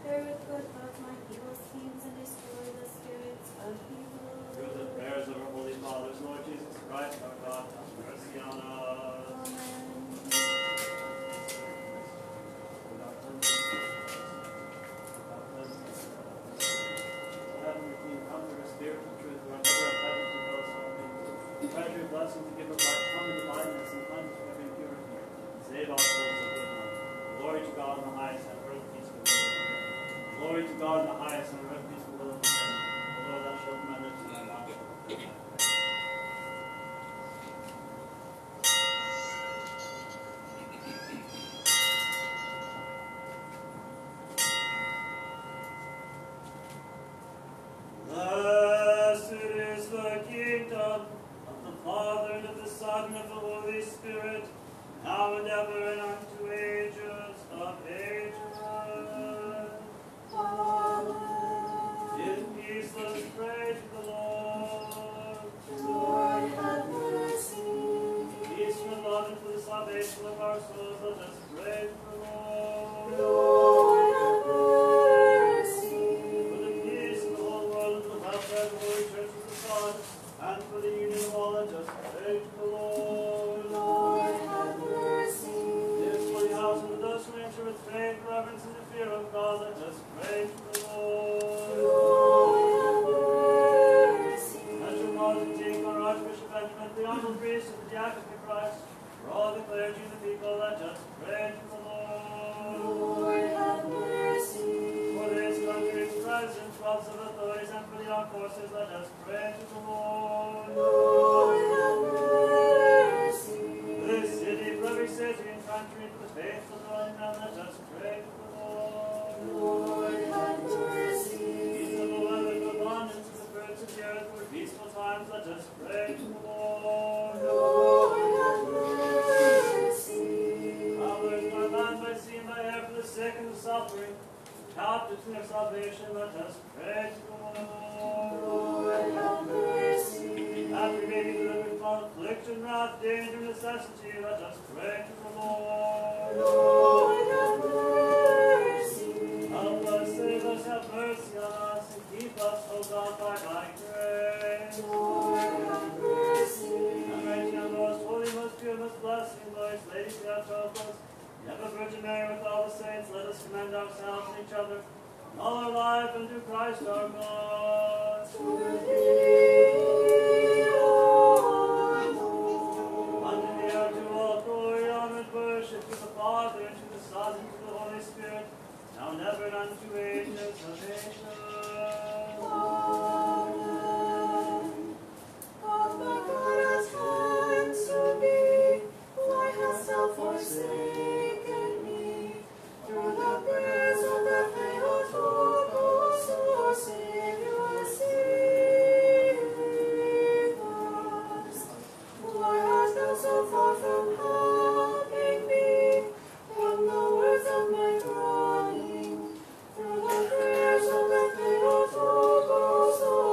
Bear with good thoughts my evil schemes and destroy the spirits of evil. Through the prayers of our Holy Fathers, Lord Jesus Christ, our God, have mercy on us. Amen. Heavenly King, come with your Spirit of truth, who are never a present to those who are faithful. Treasure your blessing to give us life, come in blindness and cleanse from every impurity. Save our souls, O good Lord. Glory to God in the highest, and earth peace with will. Glory to God in the highest, and earth peace with will. The Lord, thou shalt command us to thy mouth. Blessed is the kingdom of the Father, and of the Son, and of the Holy Spirit, now and ever, and unto ages of ages. Amen. In peace let us pray to the Lord. Lord, have mercy. Peace from God and for the salvation of our souls, let us pray to the Lord. Lord, have mercy. For the peace of the whole world, and for the welfare of the Holy Church of the God, and for the union of all, let us pray to the Lord. Lord, have mercy. This holy house and those who enter with faith, reverence, and the fear of God, let us pray to the Lord. Lord, have mercy. Metropolitan our Archbishop Benjamin, the honorable priest of the diaconate of Christ, for all the clergy and the people, let us pray to the Lord. Lord, have mercy. For this country's presidents, officers of authorities, and for the armed forces, let us pray to the Lord. Lord, have mercy. For this city, for every city and country, for the faithful dwelling men, let us pray to the Lord. Lord, have mercy. Peaceable weather, to abundance of the birds of the earth, for peaceful times, let us pray to the Lord. Lord, have mercy. Travelers by land, by sea, and by air, for the sick and the suffering, captives in their salvation, let us pray to the Lord. Lord, have mercy. That we may be delivered from affliction, wrath, danger, necessity, let us pray to the Lord. Lord, have mercy. Help us, save us, have mercy on us, and keep us, O God, by thy grace. Lord, have mercy. And right now, most holy, most pure, most blessing, Lord, Lady Theotokos, the ever Virgin Mary with all the saints, let us commend ourselves and each other, and all our life unto Christ our God. To thee, O Lord. Unto thee are to all glory, honor, and worship, to the Father, and to the Son, and to the Holy Spirit, now and ever, and unto ages of ages. Amen. God, my God, has answered me. Why hast thou forsaken me? Through the prayers of the Theotokos, our Savior, save us. Why hast thou so far from helping me? From the words of my groaning, through the prayers of the Theotokos,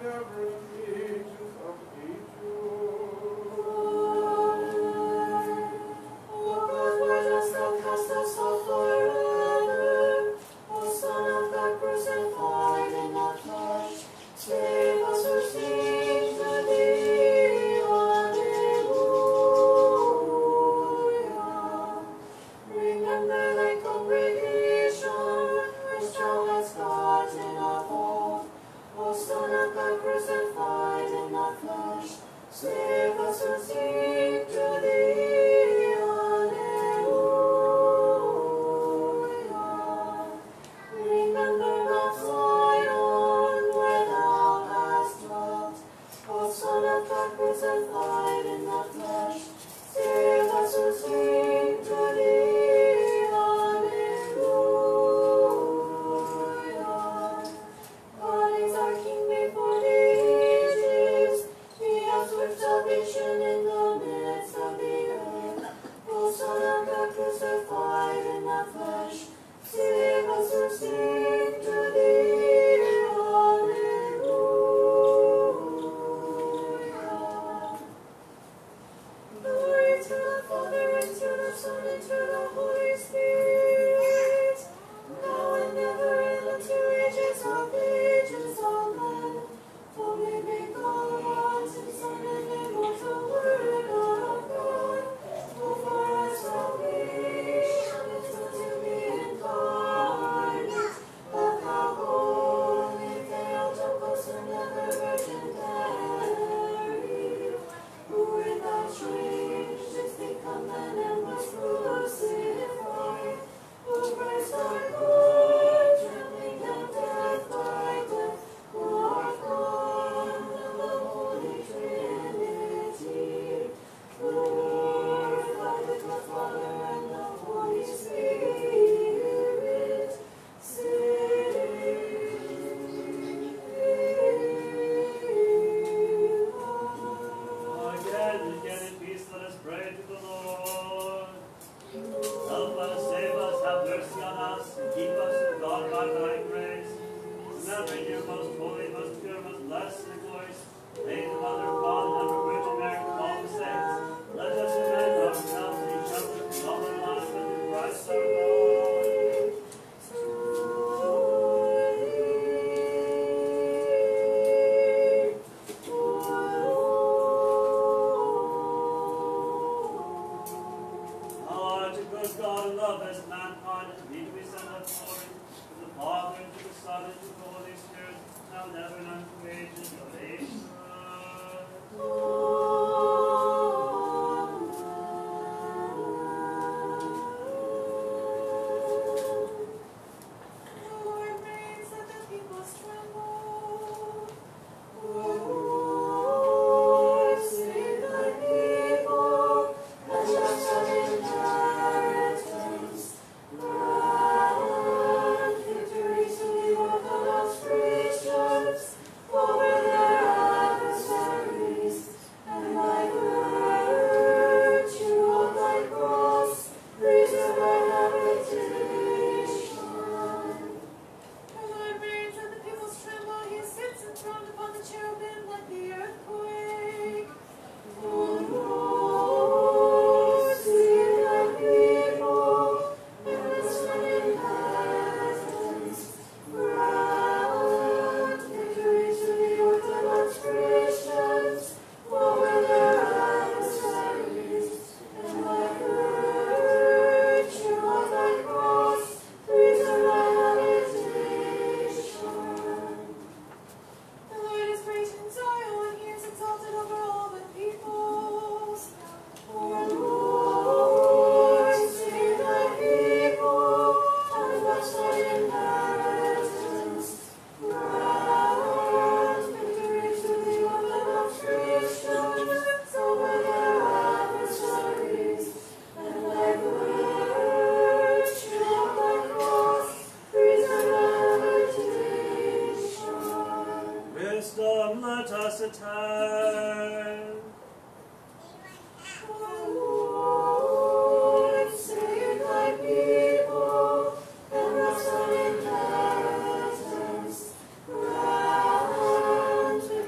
Grant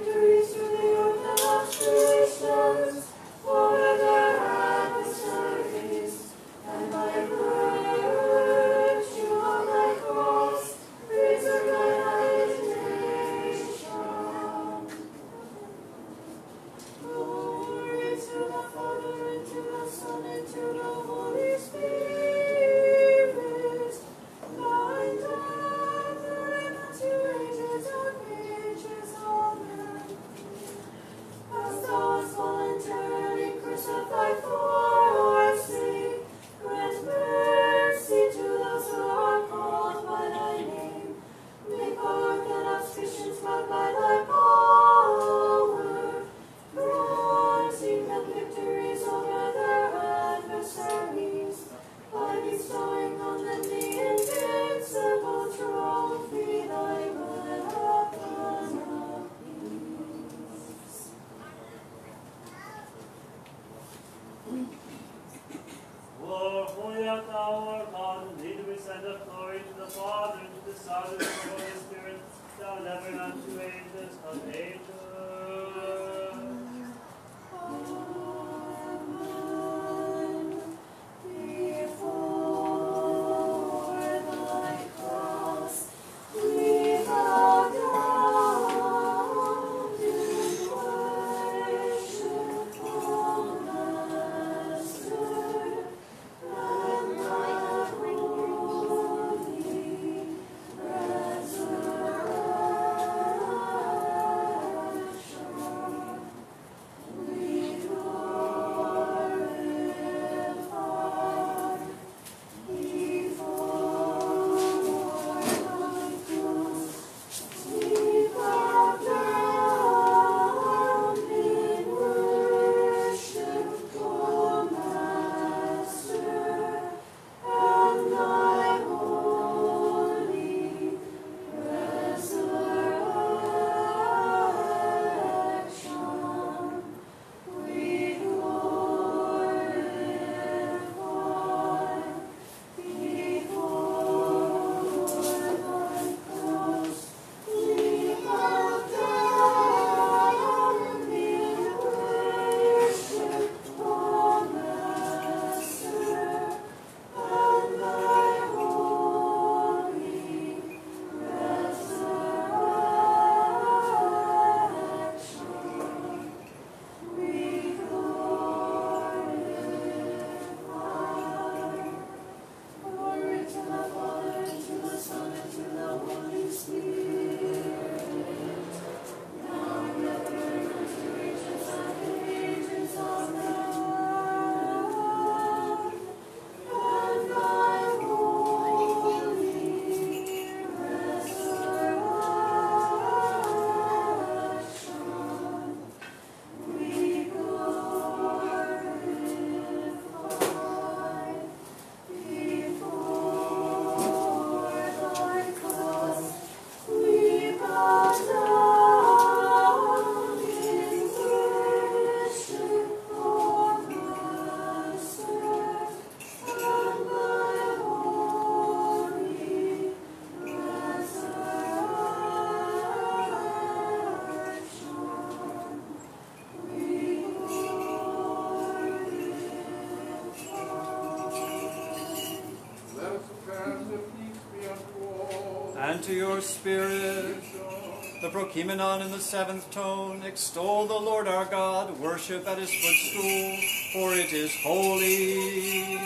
to your spirit. The Prokimenon in the seventh tone, extol the Lord our God, worship at his footstool, for it is holy.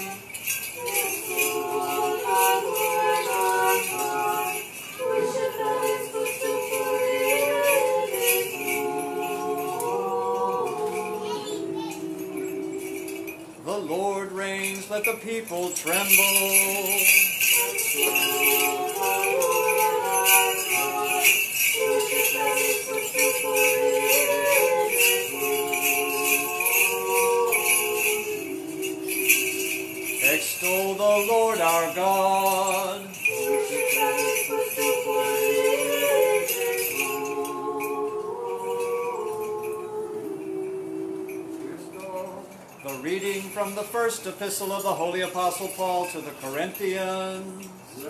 The Lord reigns, let the people tremble. Extol the Lord our God. The reading from the first epistle of the Holy Apostle Paul to the Corinthians.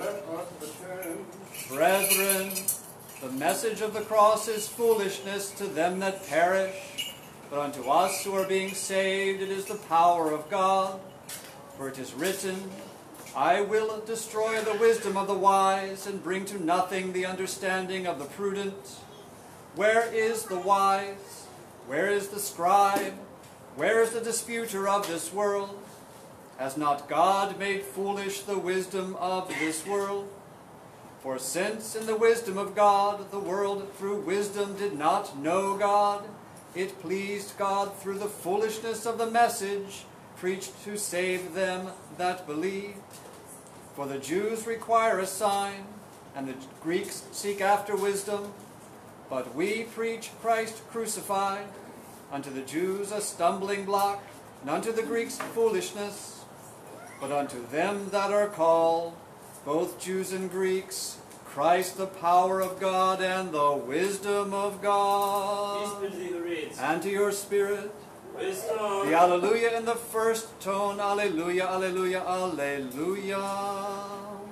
Brethren, the message of the cross is foolishness to them that perish, but unto us who are being saved it is the power of God. For it is written, I will destroy the wisdom of the wise, and bring to nothing the understanding of the prudent. Where is the wise? Where is the scribe? Where is the disputer of this world? Has not God made foolish the wisdom of this world? For since in the wisdom of God the world through wisdom did not know God, it pleased God through the foolishness of the message preached to save them that believe. For the Jews require a sign, and the Greeks seek after wisdom. But we preach Christ crucified, unto the Jews a stumbling block, and unto the Greeks foolishness. But unto them that are called, both Jews and Greeks, Christ the power of God and the wisdom of God. And to your spirit, wisdom. The Alleluia in the first tone, Alleluia, Alleluia, Alleluia.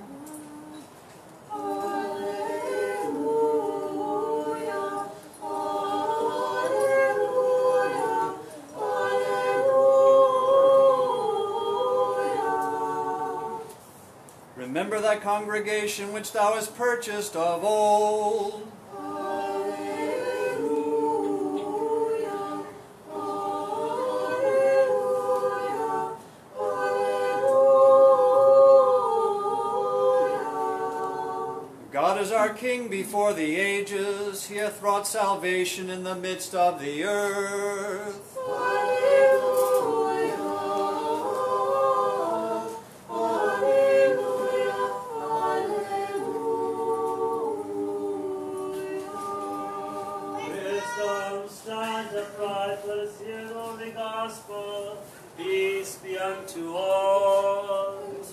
Remember thy congregation which thou hast purchased of old. God is our King before the ages. He hath wrought salvation in the midst of the earth. Peace be unto all.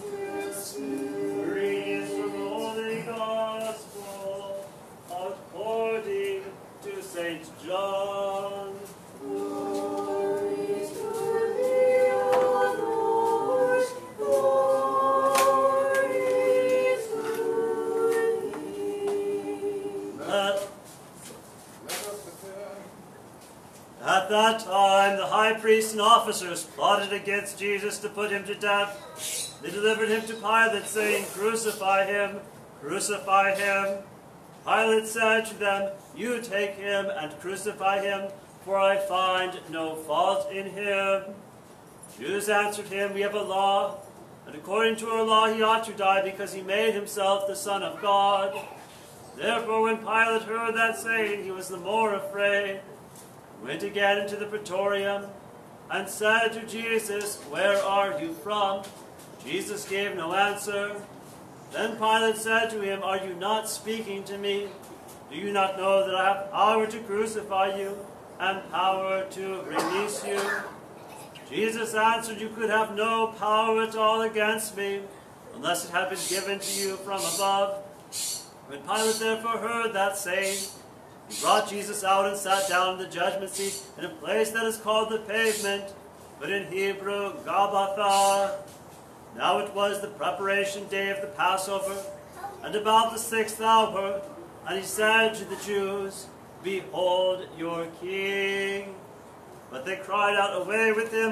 Reading from the Holy Gospel according to St. John. Glory to thee, O Lord. Glory to thee. At that time, the high priest and officers plotted against Jesus to put him to death. They delivered him to Pilate, saying, Crucify him, crucify him. Pilate said to them, You take him and crucify him, for I find no fault in him. Jews answered him, We have a law, and according to our law he ought to die, because he made himself the Son of God. Therefore when Pilate heard that saying, he was the more afraid. Went again into the praetorium, and said to Jesus, Where are you from? Jesus gave no answer. Then Pilate said to him, Are you not speaking to me? Do you not know that I have power to crucify you, and power to release you? Jesus answered, You could have no power at all against me, unless it had been given to you from above. When Pilate therefore heard that saying, he brought Jesus out and sat down in the judgment seat in a place that is called the Pavement, but in Hebrew, Gabbatha. Now it was the preparation day of the Passover, and about the 6th hour, and he said to the Jews, Behold your king. But they cried out, Away with him,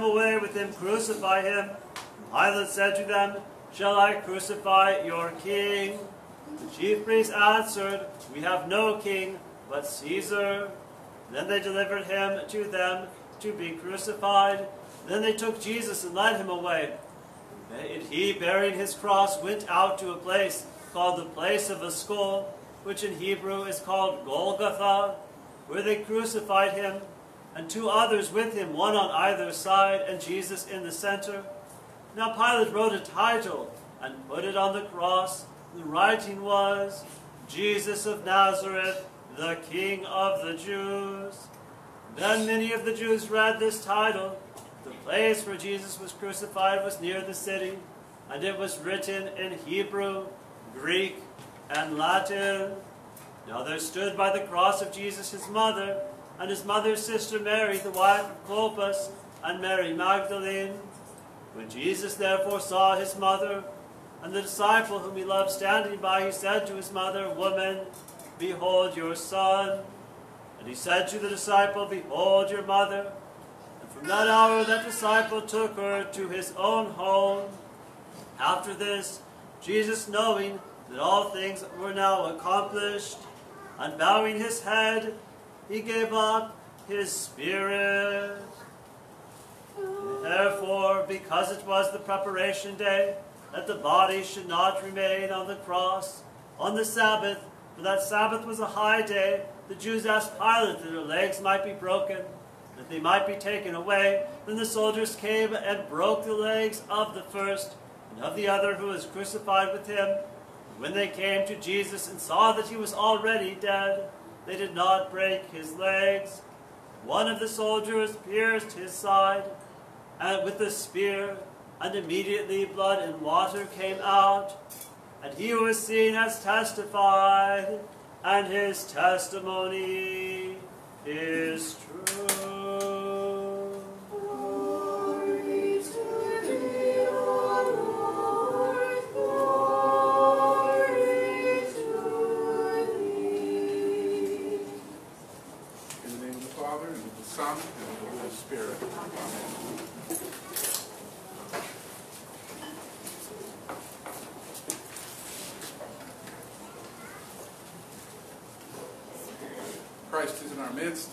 crucify him. And Pilate said to them, Shall I crucify your king? The chief priests answered, "We have no king but Caesar." Then they delivered him to them to be crucified. Then they took Jesus and led him away. And he, bearing his cross, went out to a place called the Place of a Skull, which in Hebrew is called Golgotha, where they crucified him, and two others with him, one on either side, and Jesus in the center. Now Pilate wrote a title and put it on the cross. The writing was, "Jesus of Nazareth, the King of the Jews." Then many of the Jews read this title. The place where Jesus was crucified was near the city, and it was written in Hebrew, Greek, and Latin. Now there stood by the cross of Jesus his mother, and his mother's sister Mary, the wife of Clopas, and Mary Magdalene. When Jesus therefore saw his mother, and the disciple whom he loved standing by, he said to his mother, "Woman, behold your son." And he said to the disciple, "Behold your mother." And from that hour that disciple took her to his own home. After this, Jesus, knowing that all things were now accomplished, and bowing his head, he gave up his spirit. Therefore, because it was the preparation day, that the body should not remain on the cross on the Sabbath, for that Sabbath was a high day, the Jews asked Pilate that their legs might be broken, that they might be taken away. Then the soldiers came and broke the legs of the first and of the other who was crucified with him. And when they came to Jesus and saw that he was already dead, they did not break his legs. One of the soldiers pierced his side with a spear, and immediately blood and water came out. And he who was seen has testified, and his testimony is true. Glory to thee, O Lord, glory to thee. In the name of the Father, and of the Son, and of the Holy Spirit. Amen. Christ is in our midst.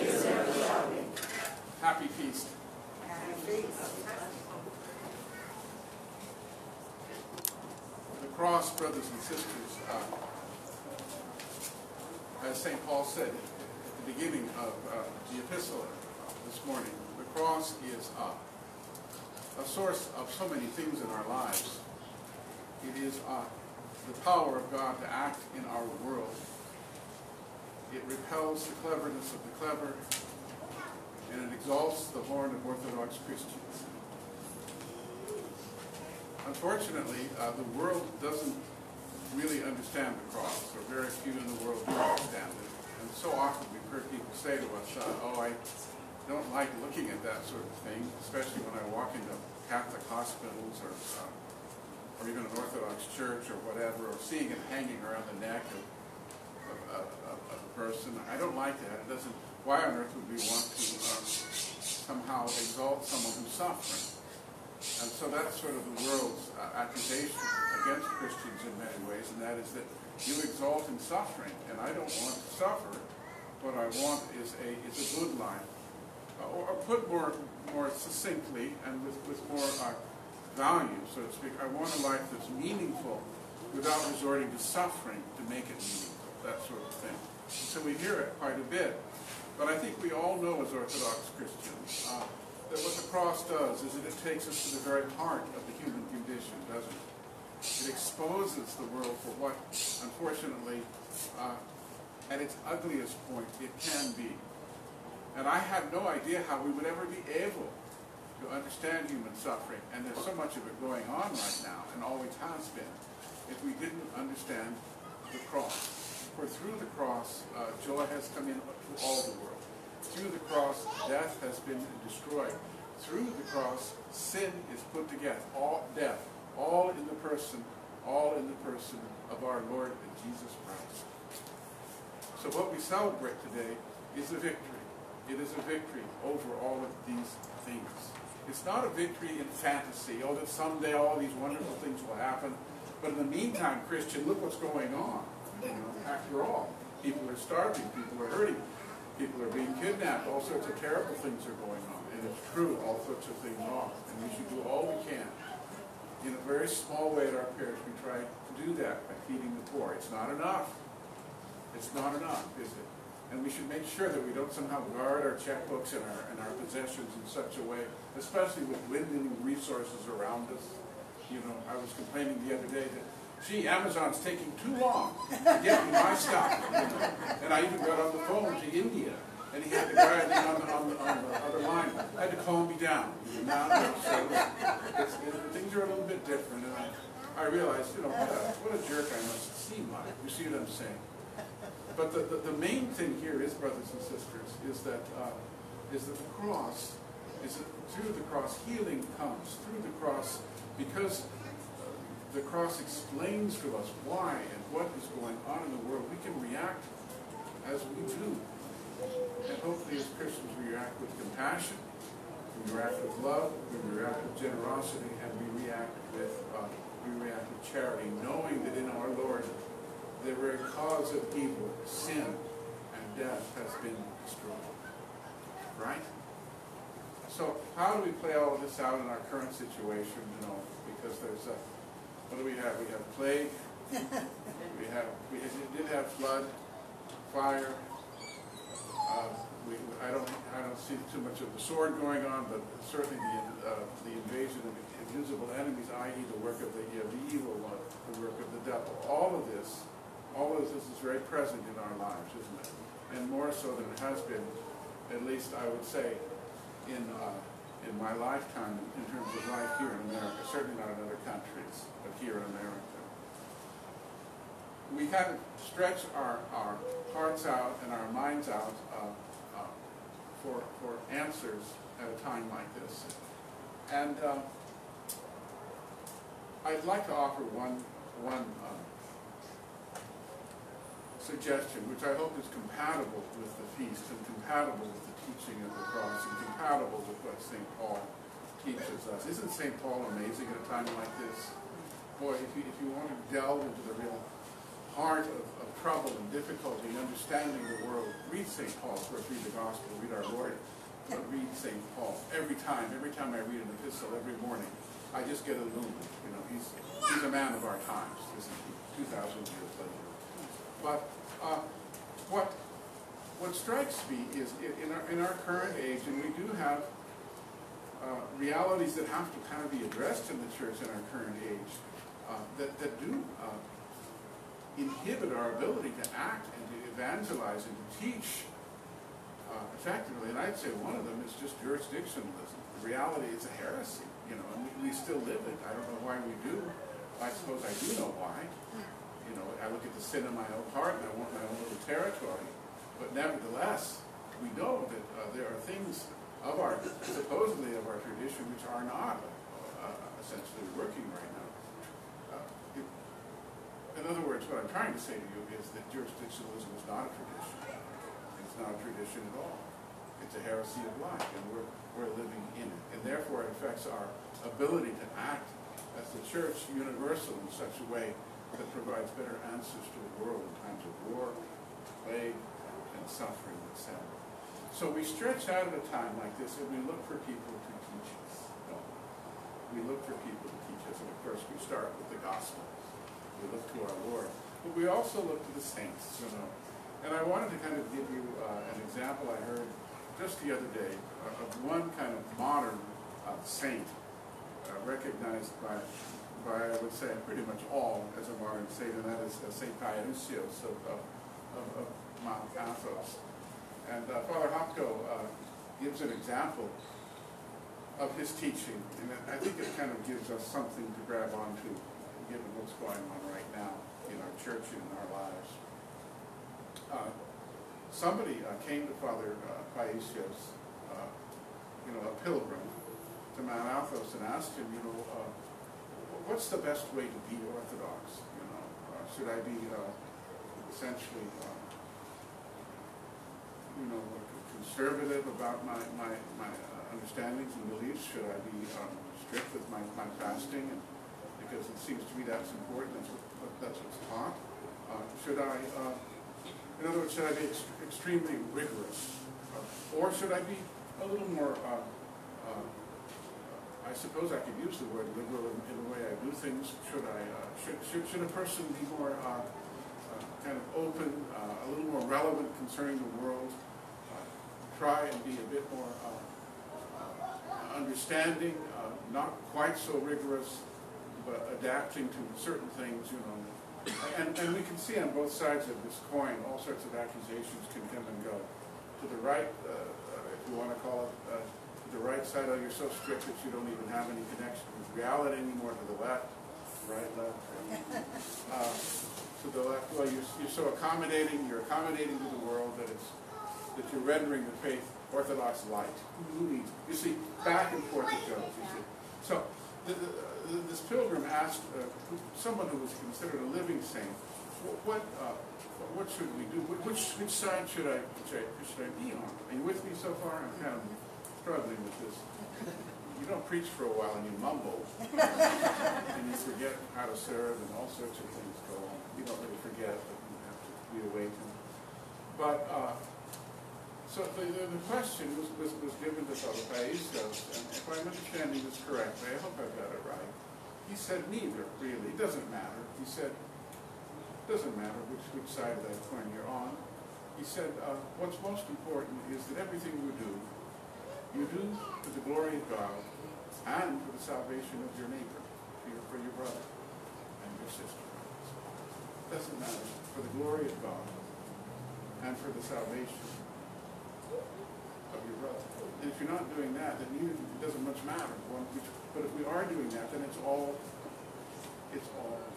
Happy feast. The cross, brothers and sisters, as St. Paul said at the beginning of the epistle this morning, the cross is a source of so many things in our lives. It is the power of God to act in our world. It repels the cleverness of the clever, and it exalts the horn of Orthodox Christians. Unfortunately, the world doesn't really understand the cross, or very few in the world do understand it. And so often we've heard people say to us, "Oh, I don't like looking at that sort of thing," especially when I walk into Catholic hospitals or even an Orthodox church or whatever, or seeing it hanging around the neck of a person. I don't like that. It doesn't. Why on earth would we want to somehow exalt someone who's suffering? And so that's sort of the world's accusation against Christians in many ways, and that is that you exalt in suffering, and I don't want to suffer. What I want is a good life, or put more succinctly and with more value, so to speak. I want a life that's meaningful without resorting to suffering to make it meaningful. That sort of thing. So we hear it quite a bit. But I think we all know as Orthodox Christians that what the cross does is that it takes us to the very heart of the human condition, doesn't it? It exposes the world for what, unfortunately, at its ugliest point, it can be. And I had no idea how we would ever be able to understand human suffering, and there's so much of it going on right now, and always has been, if we didn't understand the cross. For through the cross, joy has come into all the world. Through the cross, death has been destroyed. Through the cross, sin is put to death. All in the person of our Lord Jesus Christ. So what we celebrate today is a victory. It is a victory over all of these things. It's not a victory in fantasy, that someday all these wonderful things will happen. But in the meantime, Christian, look what's going on. You know, after all, people are starving, people are hurting, people are being kidnapped, all sorts of terrible things are going on. And it's true, all sorts of things are. And we should do all we can. In a very small way at our parish, we try to do that by feeding the poor. It's not enough. It's not enough, is it? And we should make sure that we don't somehow guard our checkbooks and our possessions in such a way, especially with dwindling resources around us. You know, I was complaining the other day that, gee, Amazon's taking too long to get me my stuff. You know? And I even got on the phone to India, and he had the guy on the other line. I had to calm me down. Things are a little bit different, and I realized, you know, what a jerk I must seem like. You see what I'm saying? But the main thing here is, brothers and sisters, is that the cross, is that through the cross healing comes. Through the cross, because the cross explains to us why and what is going on in the world, we can react as we do. And hopefully as Christians we react with compassion, we react with love, we react with generosity, and we react with charity, knowing that in our Lord the very cause of evil, sin, and death has been destroyed. Right? So how do we play all of this out in our current situation? You know, because there's what do we have? We have plague. we did have flood, fire. I don't see too much of the sword going on, but certainly the invasion of invisible enemies, i.e., the work of the evil one, the work of the devil. All of this is very present in our lives, isn't it? And more so than it has been, at least I would say, in my lifetime in terms of life here in America. Certainly not in other countries, but here in America. We kind of stretch our hearts out and our minds out for answers at a time like this. And I'd like to offer one suggestion, which I hope is compatible with the feast and compatible with the teaching of the cross and compatible with what St. Paul teaches us. Isn't St. Paul amazing at a time like this? Boy, if you want to delve into the real heart of trouble and difficulty and understanding the world, read St. Paul. Of course, read the Gospel, read our Lord, but read St. Paul. Every time I read an epistle every morning, I just get illumined. You know, he's a man of our times, isn't he? 2,000 years later. But what strikes me is in our current age, and we do have realities that have to kind of be addressed in the church in our current age that do inhibit our ability to act and to evangelize and to teach effectively. And I'd say one of them is just jurisdictionalism. The reality is a heresy, you know, and we still live it. I don't know why we do. I suppose I do know why. You know, I look at the sin in my own heart and I want my own little territory. But nevertheless, we know that there are things of supposedly of our tradition which are not essentially working right now. In other words, what I'm trying to say to you is that jurisdictionalism is not a tradition. It's not a tradition at all. It's a heresy of life, and we're living in it. And therefore, it affects our ability to act as the church universal in such a way that provides better answers to the world in times of war, plague, and suffering, etc. So we stretch out at a time like this, and we look for people to teach us. No. We look for people to teach us, and of course we start with the gospel. We look to our Lord. But we also look to the saints, you know. And I wanted to kind of give you an example I heard just the other day of one kind of modern saint recognized by I would say pretty much all as a modern saint, and that is St. Dionysius of Mount Athos. And Father Hopko gives an example of his teaching, and I think it kind of gives us something to grab onto, given what's going on right now in our church and in our lives. Somebody came to Father Paisios, a pilgrim, to Mount Athos, and asked him, what's the best way to be Orthodox? Should I be essentially, conservative about my understandings and beliefs? Should I be strict with my fasting? because it seems to me that's important. That's what's taught. Should I, in other words, should I be extremely rigorous? Or should I be a little more, I suppose I could use the word liberal in the way I do things. Should a person be more kind of open, a little more relevant concerning the world? Try and be a bit more understanding, not quite so rigorous, but adapting to certain things, you know. And we can see on both sides of this coin, all sorts of accusations can come and go. To the right, if you want to call it, to the right side, oh, you're so strict that you don't even have any connection with reality anymore. To the left, right, left. To the left, well, you're so accommodating. You're accommodating to the world that you're rendering the faith orthodox light. Who needs it? You see, back and forth it goes. You see, so. This pilgrim asked someone who was considered a living saint, what should we do? Which side should I be on? Are you with me so far? I'm kind of struggling with this. You don't preach for a while and you mumble, and you forget how to serve, and all sorts of things go on. You don't really forget, but you have to be awakened. But so the question was given to Father Paisios, and if I'm understanding this correctly, I hope I've got it right. He said neither, really. It doesn't matter. He said, it doesn't matter which side of that coin you're on. He said, what's most important is that everything you do for the glory of God and for the salvation of your neighbor, for your brother and your sister. It doesn't matter. For the glory of God and for the salvation of your brother. And if you're not doing that, then it doesn't much matter. But if we are doing that, then it's all good. It's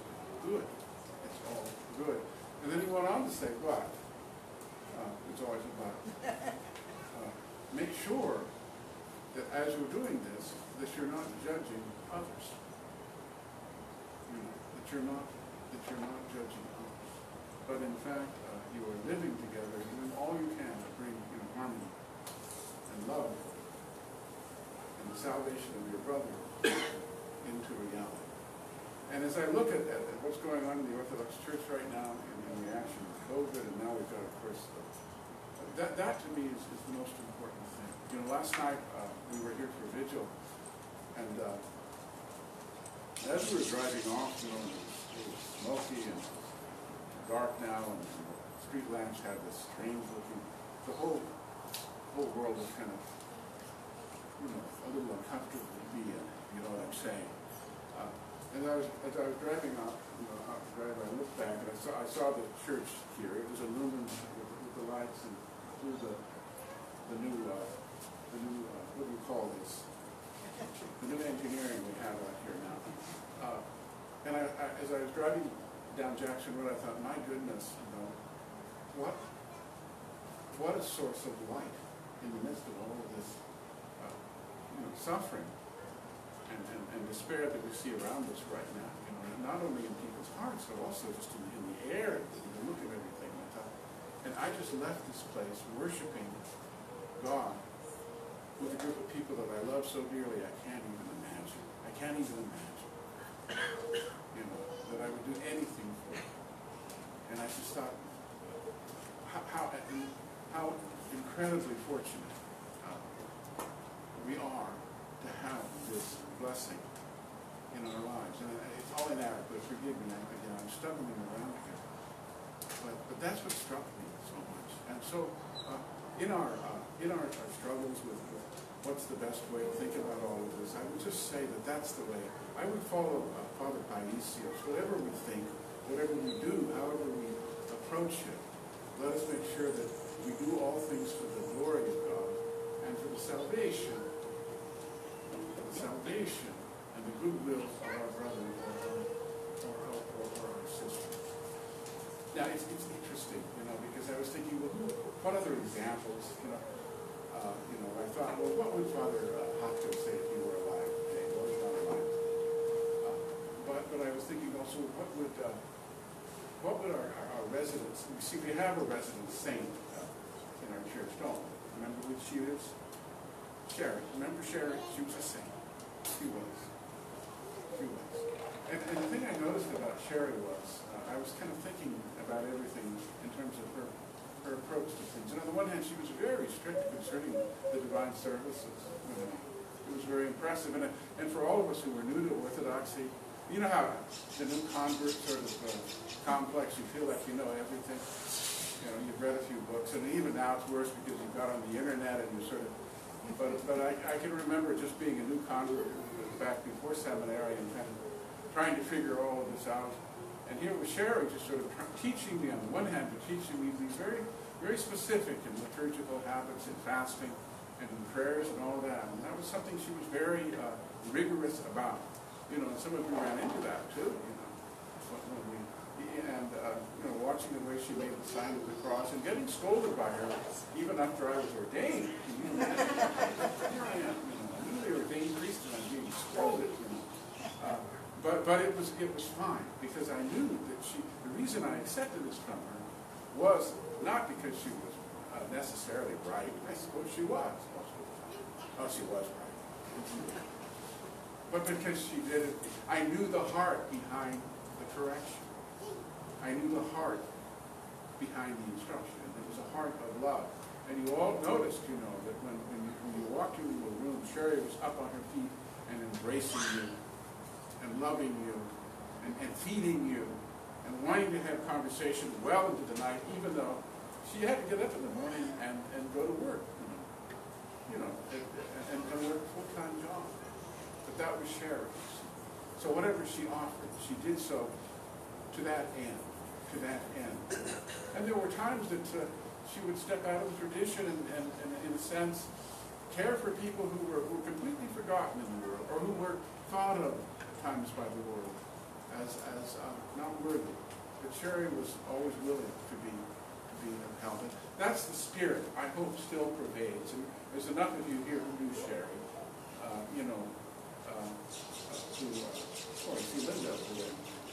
all good. And then he went on to say, but, it's always a but, make sure that as you're doing this, that you're not judging others. You know, that you're not judging others. But in fact, you are living together, doing all you can to bring harmony and love and the salvation of your brother into reality. And as I look at what's going on in the Orthodox Church right now in reaction to COVID, and now we've got, of course, that to me is the most important thing. You know, last night we were here for vigil, and as we were driving off, it was smoky and dark now, and the street lamps had this strange looking. The whole world was kind of, a little uncomfortable to be in. You know what I'm saying? And as I was driving off, off the driveway, I looked back and I saw the church here. It was illumined with the lights and through the new what do you call this? The new engineering we have out here now. And as I was driving down Jackson Road, I thought, my goodness, what a source of light in the midst of all of this suffering and despair that we see around us right now. Not only in people's hearts, but also just in the air. You look at everything. And I just left this place worshiping God with a group of people that I love so dearly I can't even imagine. I can't even imagine. That I would do anything for them. And I just thought, how incredibly fortunate we are to have this blessing in our lives. And it's all inadequate. Forgive me, I'm stumbling around here. But that's what struck me so much. And so, in our struggles with what's the best way to think about all of this, I would just say that that's the way. I would follow Father Paisios. Whatever we think, whatever we do, however we approach it, let us make sure that we do all things for the glory of God and for the salvation and the goodwill of our brother or our sister. Now, it's interesting, because I was thinking, well, what other examples, I thought, well, what would Father Hopkins say if he were alive today? Well, he's not alive. But I was thinking also, what would our residents, we have a resident saint in our church, don't we? Remember who she is? Sherry. Remember Sherry? She was a saint. She was. few ways. And the thing I noticed about Sherry was, I was kind of thinking about everything in terms of her approach to things. And on the one hand, she was very strict concerning the divine services. It was very impressive. And for all of us who were new to Orthodoxy, you know how the new convert sort of complex, you feel like you know everything. You know, you've read a few books, and even now it's worse because you've got on the internet and you sort of, but I can remember just being a new convert back before seminary and kind of trying to figure all of this out. And here was Sherry just sort of teaching me on the one hand, but teaching me these very, very specific and liturgical habits in fasting and in prayers and all that. And that was something she was very rigorous about. You know, and some of you ran into that too, you know. Watching the way she made the sign of the cross and getting scolded by her even after I was ordained. You know, here I am, newly ordained priest, and I'm being scolded. You know. But it was fine because I knew that the reason I accepted this from her was not because she was necessarily right. I suppose she was. Oh, she was right. But because she did it, I knew the heart behind the correction. I knew the heart behind the instruction. And it was a heart of love. And you all noticed, you know, that when you walked into a room, Sherry was up on her feet and embracing you and loving you and feeding you and wanting to have conversation well into the night, even though she had to get up in the morning and go to work, and work a full-time job. But that was Sherry's. So whatever she offered, she did so to that end. And there were times that she would step out of the tradition and in a sense, care for people who were completely forgotten in the world, or who were thought of at times by the world as not worthy. But Sherry was always willing to be upheld. And that's the spirit I hope still pervades. And there's enough of you here who knew Sherry, I see Linda over there,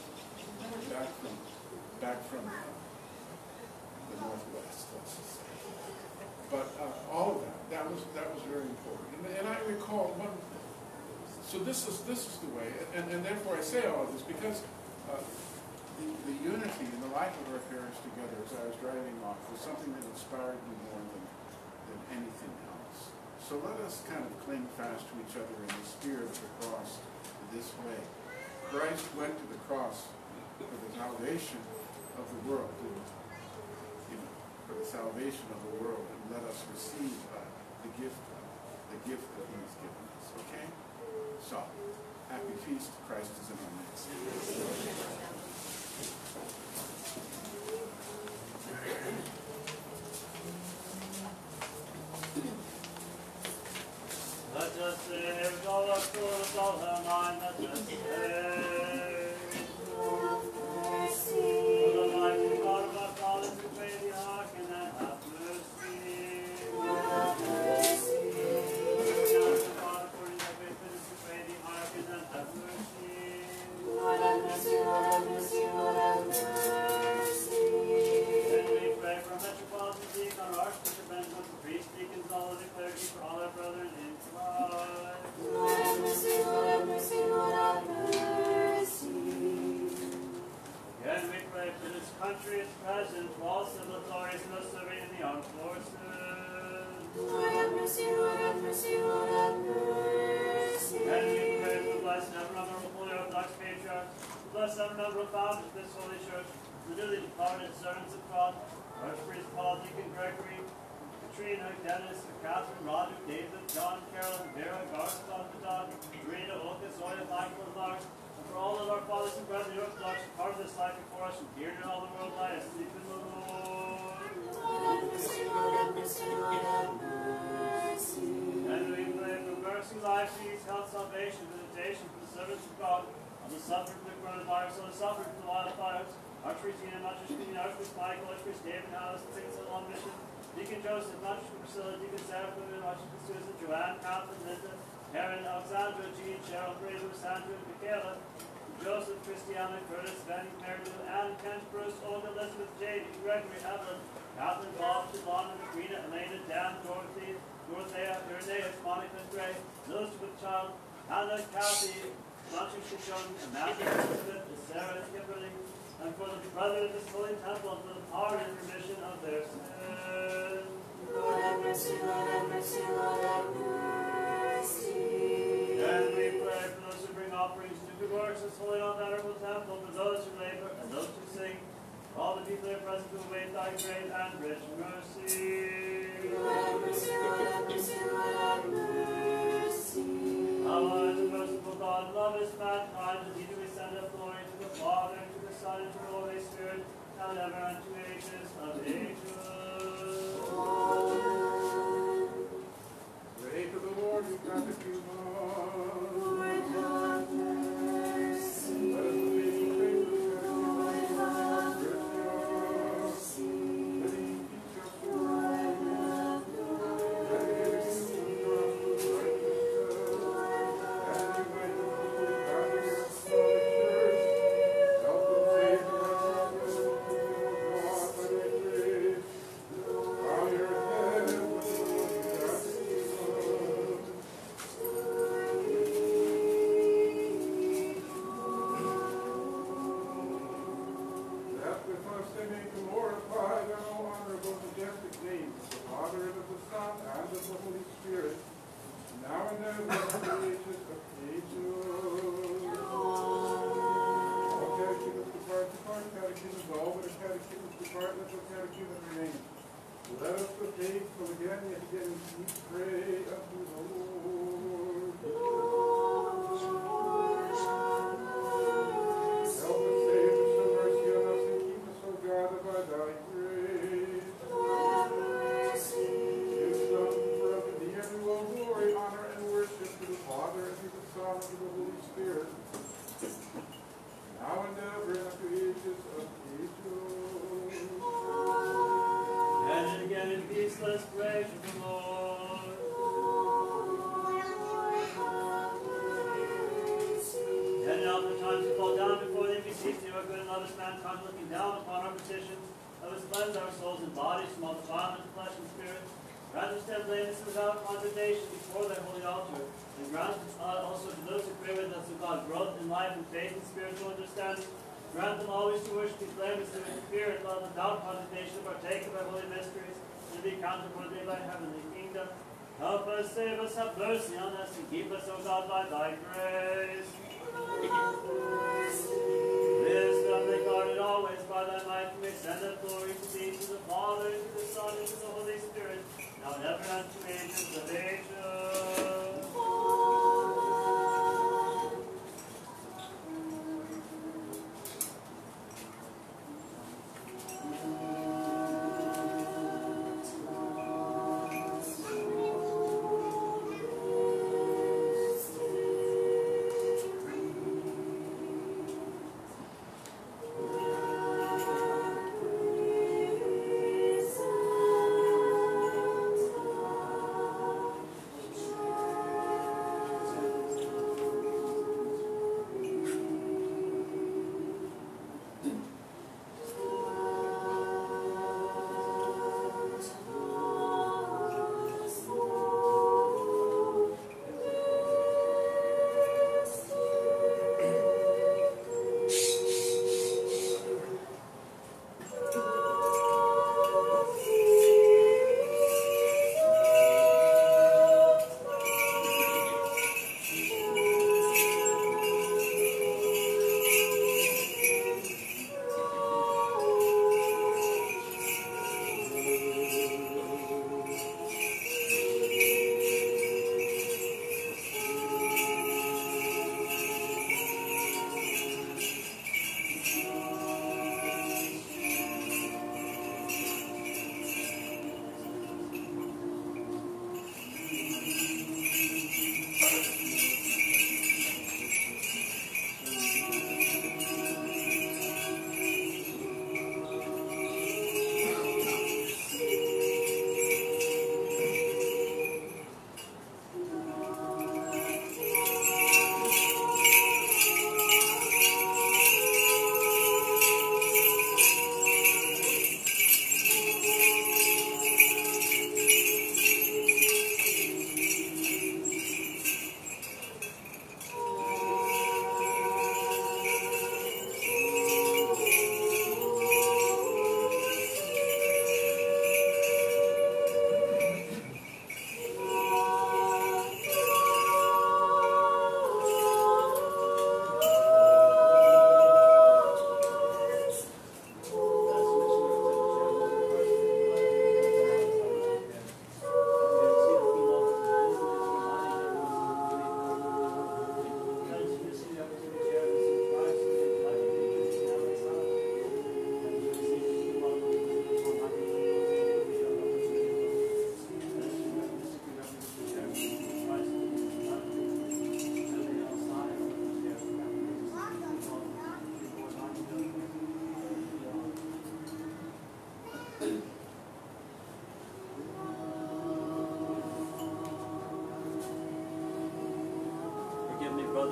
back from the Northwest, let's just say. But all of that was very important. And I recall one. So this is the way, and therefore I say all of this because the unity in the life of our parish together as I was driving off was something that inspired me more than anything else. So let us kind of cling fast to each other in the spirit of the cross this way. Christ went to the cross for the salvation of the world, for the salvation of the world, and let us receive the gift that He has given us. Okay? So, happy feast. Christ is in our midst. Let us say, with all our soul, with all our mind, let us say. Almighty God of our fathers, we pray thee, hearken and have mercy. Now to God, according to thy faithfulness, we pray thee, hearken and have mercy. Lord have mercy, Lord have mercy, Lord have mercy. Then we pray for our Metropolitan Deacon, our Archbishop Benjamin, for priest, deacons, all of the clergy, for all our brethren in Christ. Lord have mercy, Lord have mercy, Lord have mercy. Again we pray for this country, its president, for all civil authorities and those serving in the armed forces. Lord have mercy, Lord have mercy, Lord have mercy. And we pray for the blessed and ever honorable Holy Orthodox Patriarchs, the blessed and ever honorable founders of this holy church, the newly departed servants of God, Archpriest Paul, Deacon Gregory, Katrina, Dennis, Catherine, Roger, David, John, Carol, Vera, Garth, Dr. Don, Rita, Olga, Zoya, Michael, and Mark, and for all of our fathers and brethren, the Orthodox, part of this life before us, and dear to all the world, lie asleep in the Lord. Lord have mercy, Lord have mercy, Lord have mercy. And we pray for mercy, life, peace, health, salvation, visitation for the servants of God, on the suffering from the coronavirus, on the suffering from the wildfires, Archpriest Tina, Archpriest Christine, Archpriest Michael, Archpriest David, Alice, and Saints of Long Mission, Deacon Joseph, Archpriest Priscilla, Deacon Sarah, Women, Archpriest Susan, Joanne, Catherine, Linda, Karen, Alexandra, Jean, Cheryl, Fraser, Sandra, Michaela, Joseph, Christiana, Curtis, Benny, Mary Lou, Anne, Kent, Bruce, Olga, Elizabeth, Jade, Gregory, Evelyn, Catherine, Bob, Siobhan, Katrina, Elena, Dan, Dorothy, Dorothea, Irenaeus, Monica, and Gray, Elizabeth, Child, Hannah, Kathy, Dr. Shishon, and Matthew, Elizabeth, and Sarah, and Kimberly, and for the brethren of this holy temple, and for the power and remission of their sins. Lord have mercy, Lord have mercy, Lord have mercy. And we pray for those who bring offerings to good works, this holy and venerable temple, for those who labor and those who sing, for all the people here present who await thy great and rich mercy. Lord have mercy, Lord have mercy, Lord have mercy. Our and merciful God, lovest mankind, and thee do we send up glory to the Father, and to the Son, and to the Holy Spirit, now and ever, and to ages of ages. Amen. Pray to the Lord, we catechism. Lord have mercy. Let us be faithful Lord to have the mercy. Let him teach us to Lord have mercy. Let us be faithful again, yet again, we pray unto the Lord. Lord have mercy. Help us, save us, show mercy on us, and keep us, O God, by thy grace. Lord have mercy. Give some forever thee, and we will glory, honor, and worship to the Father, and to the Son, and to the Holy Spirit. Now and ever, and unto ages of ages. And again in peace, let us pray to the Lord. Lord have mercy. And now the times we fall down before thee, beseech thee, our good and lovest mankind, looking down upon our petitions, let us cleanse our souls and bodies from all defilement of flesh and spirit. Grant us stand blameless and without condemnation before thy holy altar. And grant also to those who pray with us, O God, growth in life and faith and spiritual understanding. Grant them always to worship thee blamelessly with fear and love, without condemnation, to partake of thy holy mysteries, and to be counted worthy of thy heavenly kingdom. Help us, save us, have mercy on us, and keep us, O God, by thy grace. Lord have mercy. Wisdom, that guarded always by thy might, may send up glory to thee, to the Father, and to the Son, and to the Holy Spirit, now and ever, and to ages of ages. Amen. Lord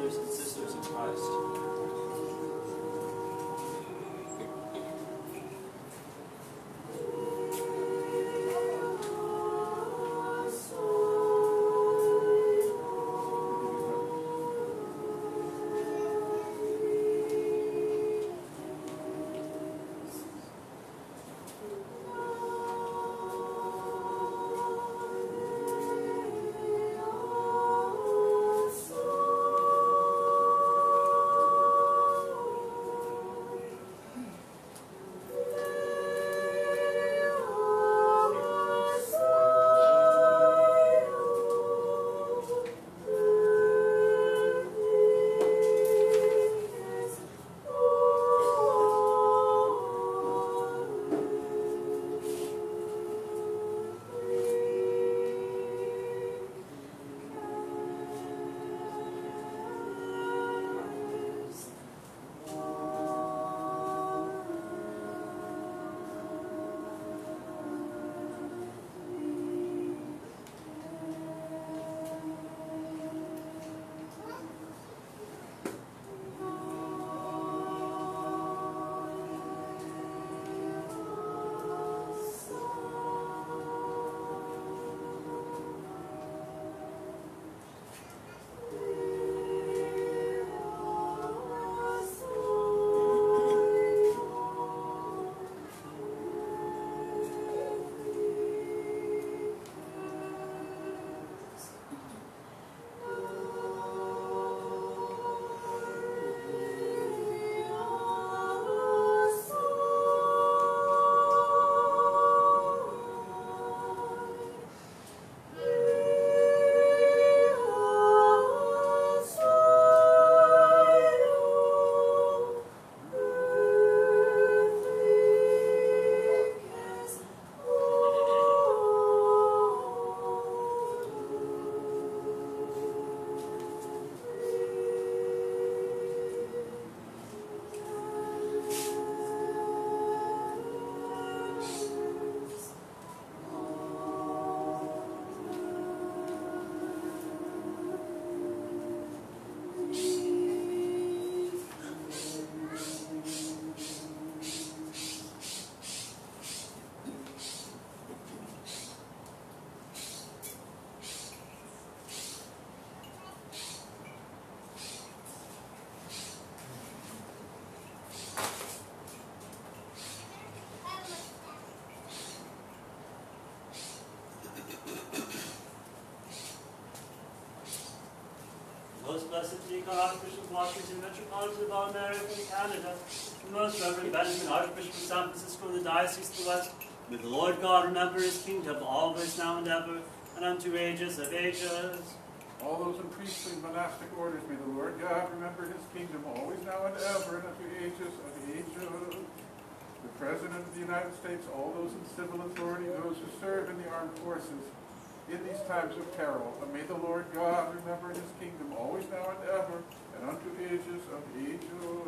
brothers and sisters in Christ. Most blessed Deacon Archbishop Washington, Metropolitan of all America and Canada, the most Reverend Benjamin, Archbishop of San Francisco of the Diocese of the West, may the Lord God remember his kingdom always, now and ever, and unto ages of ages. All those in priestly and monastic orders, may the Lord God remember his kingdom always, now and ever, and unto ages of ages. The President of the United States, all those in civil authority, those who serve in the armed forces, in these times of peril, and may the Lord God remember his kingdom always, now and ever, and unto ages of ages.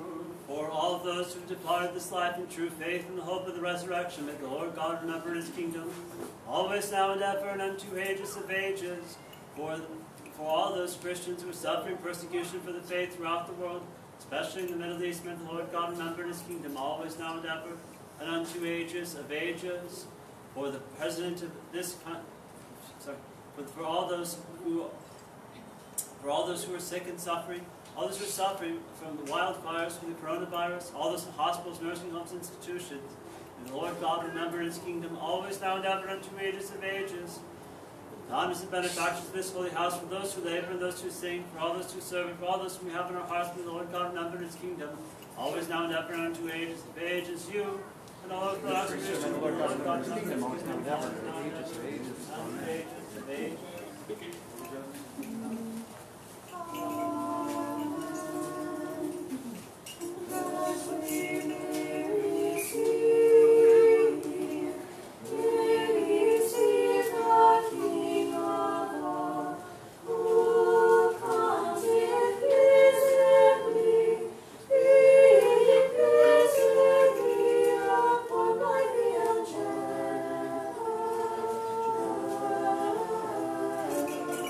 For all of those who have departed this life in true faith and the hope of the resurrection, may the Lord God remember his kingdom always, now and ever, and unto ages of ages. For all those Christians who are suffering persecution for the faith throughout the world, especially in the Middle East, may the Lord God remember his kingdom always, now and ever, and unto ages of ages. For the President of this country, for all those who are sick and suffering, all those who are suffering from the wildfires, from the coronavirus, all those in hospitals, nursing homes, institutions, may the Lord God remember his kingdom always, now and ever, unto ages of ages. The honors and benefactors of this holy house, for those who labor and those who sing, for all those who serve, and for all those whom we have in our hearts, may the Lord God remember his kingdom always, now and ever, and unto ages of ages. You and all of the last Christians, the Lord God remember his kingdom always, now and ever, and ages of ages. Unto ages of ages. Thank you.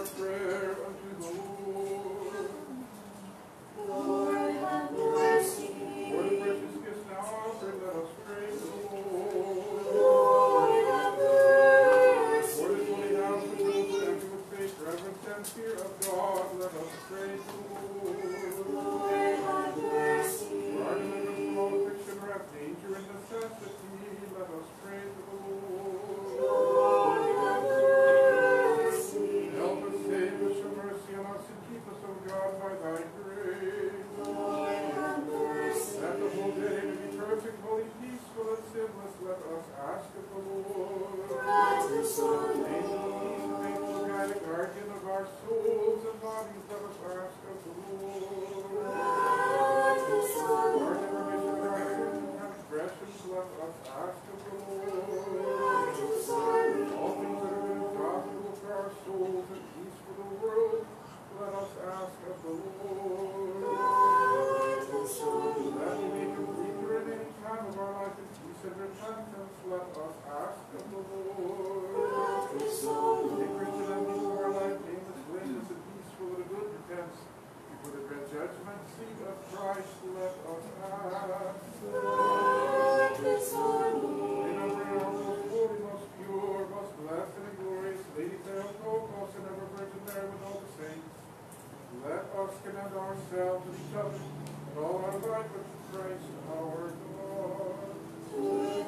our prayer unto the Lord. Lord, have mercy. For the precious gifts now offered, let us praise the Lord. Lord, have mercy. For this holy house which rules with every with faith, reverence, and fear of God, let us praise the Lord. Lord, have mercy. For our deliverance from all affliction, wrath, danger, and necessity, let us praise the Lord. Lord, have mercy. Help us, save us, show mercy on us, and keep us, O God, by thy grace. Lord, have mercy. That the whole day may be perfect, holy, peaceful, and sinless, let us ask of the Lord. Grant us, O Faithful, Lord. faithful guide, guardian of our souls and bodies, let us ask of the Lord. Grant us, O Pardon and Lord. remission of our sins and transgressions, let us ask of the Lord. Grant us, O All things that are good and profitable for our souls and peace for the world, let us ask of the Lord. Grant us, O That we may complete during any time of our life in peace and repentance, let us ask of the Lord. Grant us, O May Christian ending of our life, nameless, blameless, and peaceful with a good pretense, before the dread judgment seat of Christ, let us ask. Grant us, O Lord. In our prayer, most holy, most pure, most blessed and glorious Lady Theotokos, and ever Virgin Mary with all the saints, let us commend ourselves and each other and all our life unto Christ our God. To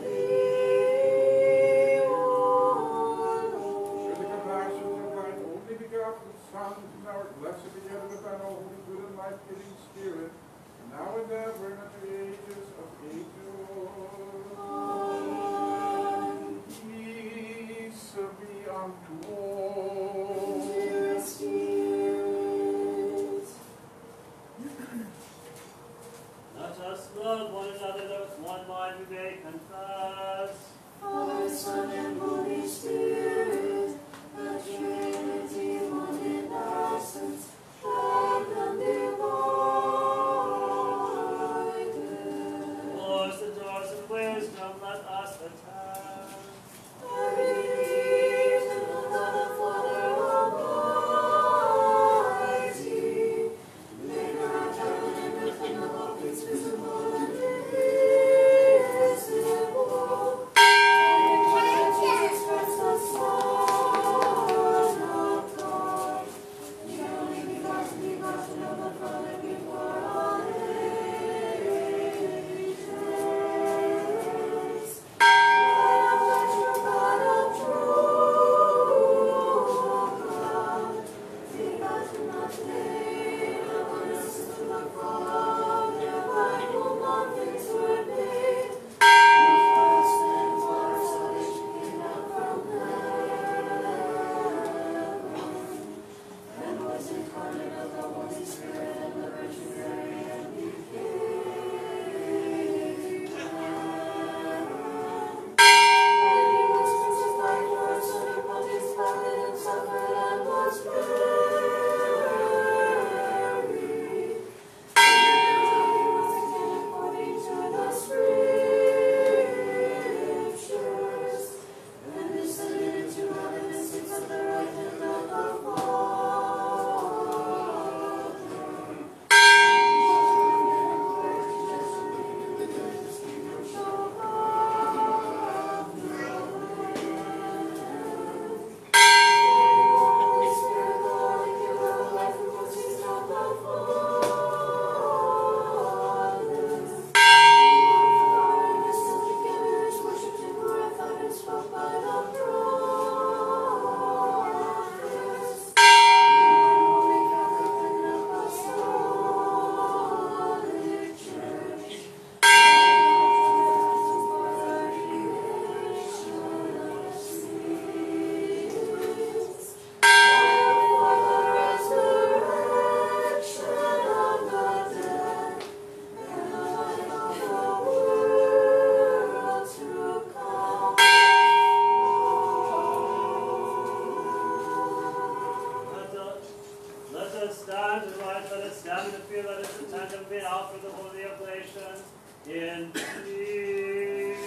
thee, O Through the Lord. compassions of thine only begotten Son, who thou art blessed together with thine holy, good, and life-giving Spirit, now and ever, and unto the ages of ages. Amen. Peace be unto all. Dear Spirit. Let us love one another, that with one mind we may confess. Father, Son, and Holy Spirit, the Trinity, one in essence, and undivided. Close the doors of wisdom, let us attend. I believe in the God the Father Almighty, maker of heaven and earth and of all things visible and invisible, and in Jesus Christ, the Son of God, the only begotten of the Father before all ages. In peace.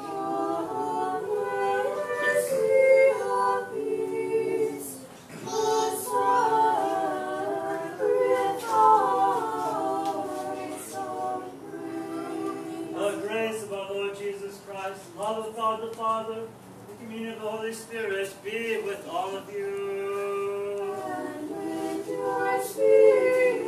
Mercy of peace. Holy Spirit be with all of you. And with your spirit.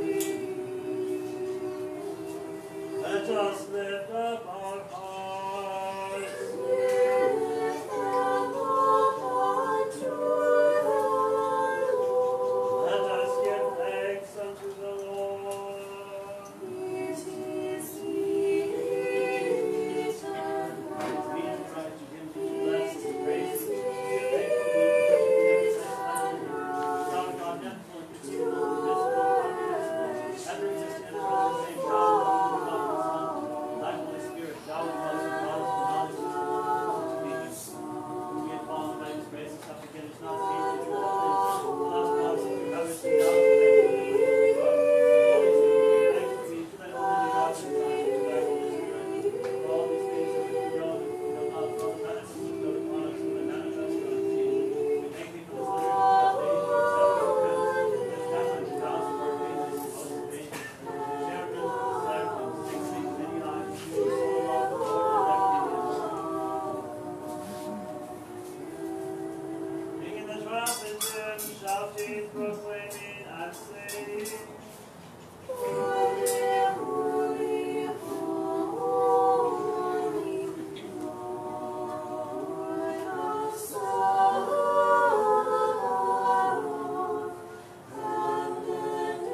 Let us lift up our hearts. Lift them up unto the Lord. Let us give thanks unto the Lord. It is sweet and It's meet and right to him to bless and praise it him. is Give thanks to him, God, God, gentle and continual, invisible, omnipotent, ever existing and ever the same God, the only begotten Son, thy Holy Spirit, thou and us and cause the knowledge to be we have fallen by his grace and suffer again, it's not seen to do all things. Last cause of your heaven, and down to thank you, and God. Holy Spirit, give thanks to me, to thy only begotten Son, and to thy Holy Spirit. For all these things that we know and we know not, for all the benefits we know upon us, and the manifest and unseen. We thank thee for this liturgy, for the days you accept our prayers, that Catholic and vows of our faith is the most obedient. Cherubim, seraphim, six wings, many eyes, you are so loved, the Lord, and ringing the trumpets and shouting, proclaiming, and saying, holy, holy, holy, Lord of Sabaoth. Heaven and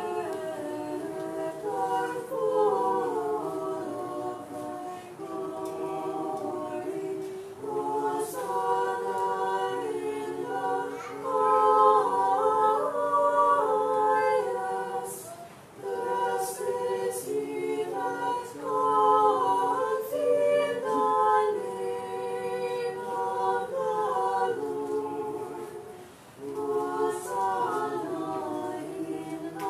earth are full of thy glory. Hosanna in the highest. Blessed is he that comes in the name of the Lord. Hosanna in the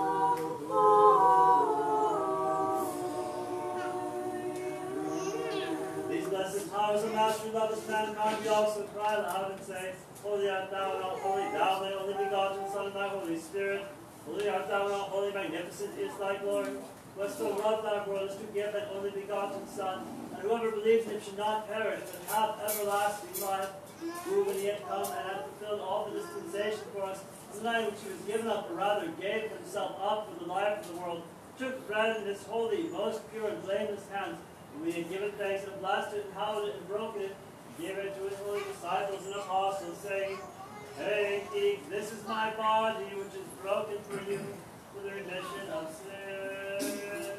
highest. These blessed powers of master who lovest mankind, we also cry loud and say, Holy art thou, and all holy, thou, thy only begotten Son, and thy Holy Spirit. Holy art thou, and all holy, magnificent is thy glory. Who hast so loved thy world as to give thy only begotten Son, and whoever believes in him should not perish, but have everlasting life. Who, when he had come and had fulfilled all the dispensation for us, on the night which he was given up, or rather gave himself up for the life of the world, took bread in his holy, most pure, and blameless hands, and when he had given thanks, and blessed it, and hallowed it, and broken it, he gave it to his holy disciples and apostles, saying, Take, eat, this is my body, which is broken for you, for the remission of sin.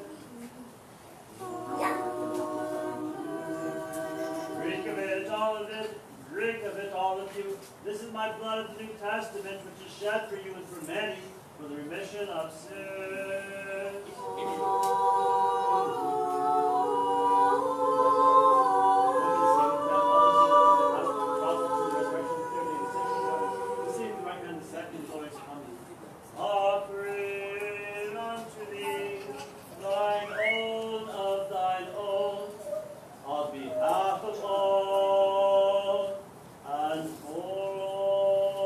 Drink of it, all of it. Drink of it, all of you. This is my blood of the New Testament, which is shed for you and for many, for the remission of sins. Offering unto thee thine own of thine own, on behalf of all and for all.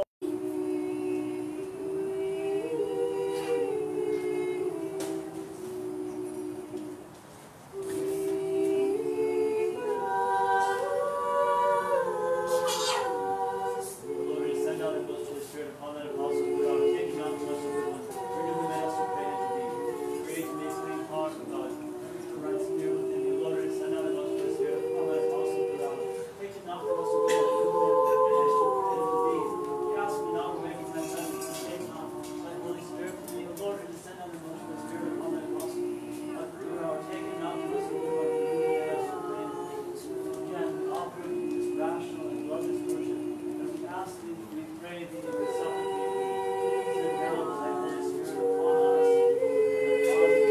Lord, send out the most Holy Spirit upon that apostle who are taking out the most of the ones. Renew the men also pray unto thee. Create in me a clean heart, O God. The right spirit within me. Lord, send out the most Holy Spirit upon that apostle who are taking out the most of the ones. Cast me not away from thy presence, and take not thy Holy Spirit from me. O Lord, send out the most Holy Spirit upon that apostle who are taking out the most of the ones. Again, we offer this rational and glorious worship. We ask thee, we pray thee, and we supplicate thee, send down thy Holy Spirit upon us, and upon these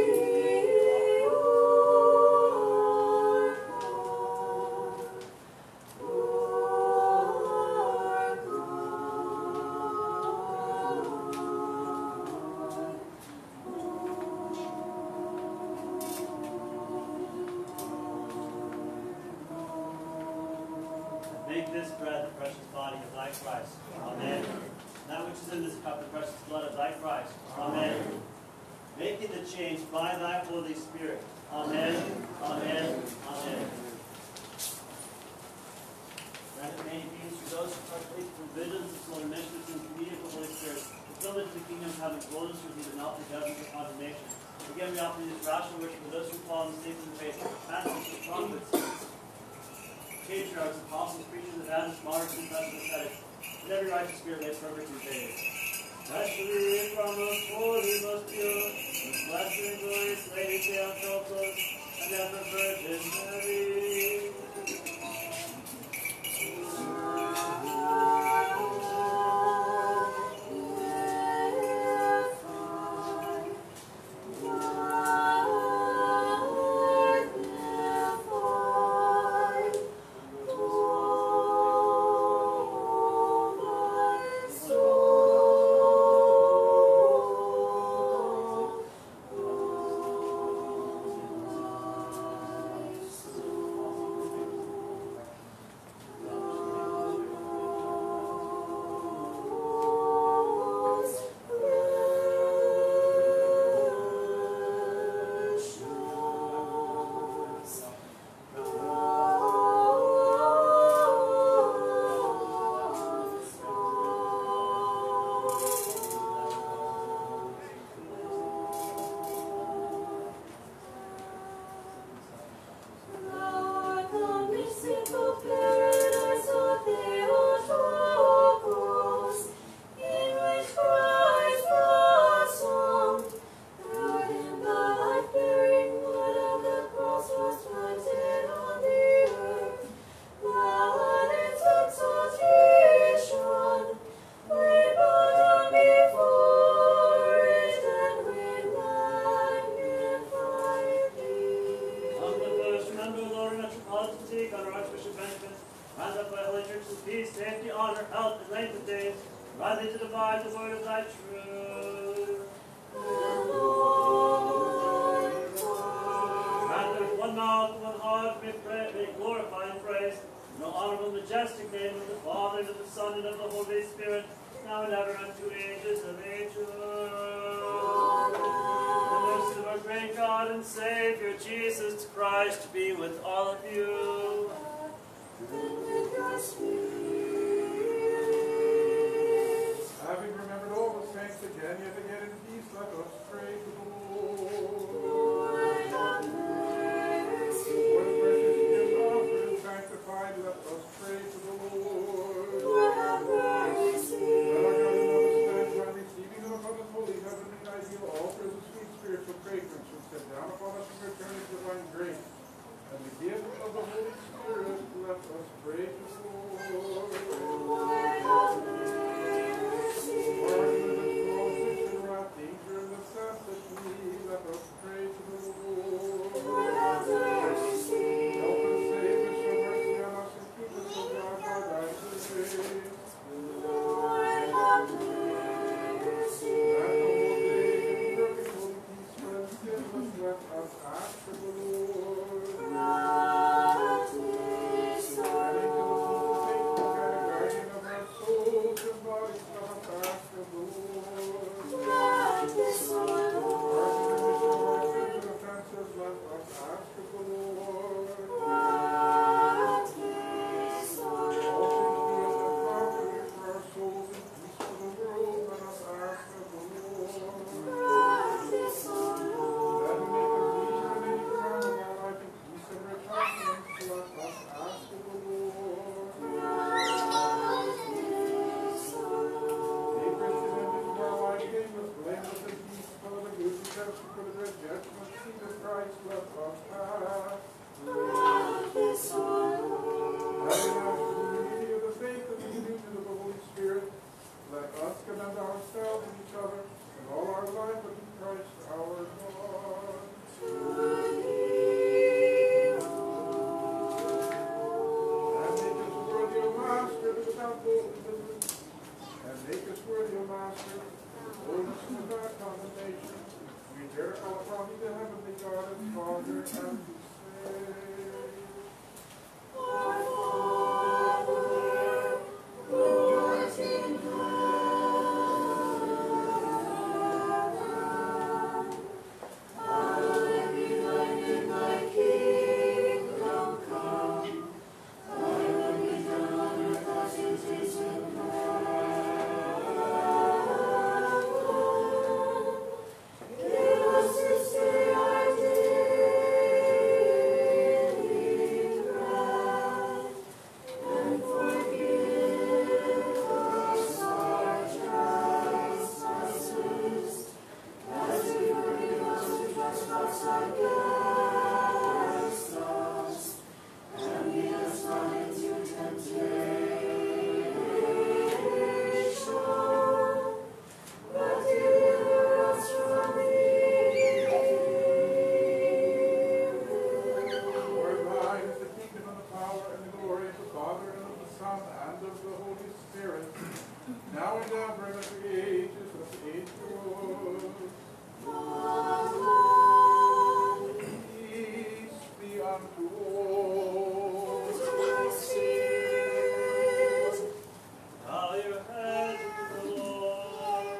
Make this bread the precious body of thy Christ. Amen. That which is in this cup, the precious blood of thy Christ. Amen. Making the change by thy Holy Spirit. Amen. Amen. Amen. Grant it may be to those ministers in the communion of the Holy Spirit, fulfill into the kingdom, having boldness to receive, but not for judgment or condemnation. Again, we offer this rational worship for those who fall in the state of the faith, pastors, prophets, patriarchs, apostles, preachers, evangelists, martyrs, confessors, ascetics, with every righteous spirit laid perfect in faith. Especially from us, holy, most pure, most blessed and glorious Lady Theotokos, and ever Virgin Mary. Grace, and the gift of the Holy Spirit, let us pray of the Holy Spirit, now and ever and at the ages of ages. Peace be unto all. Bow your heads to the Lord.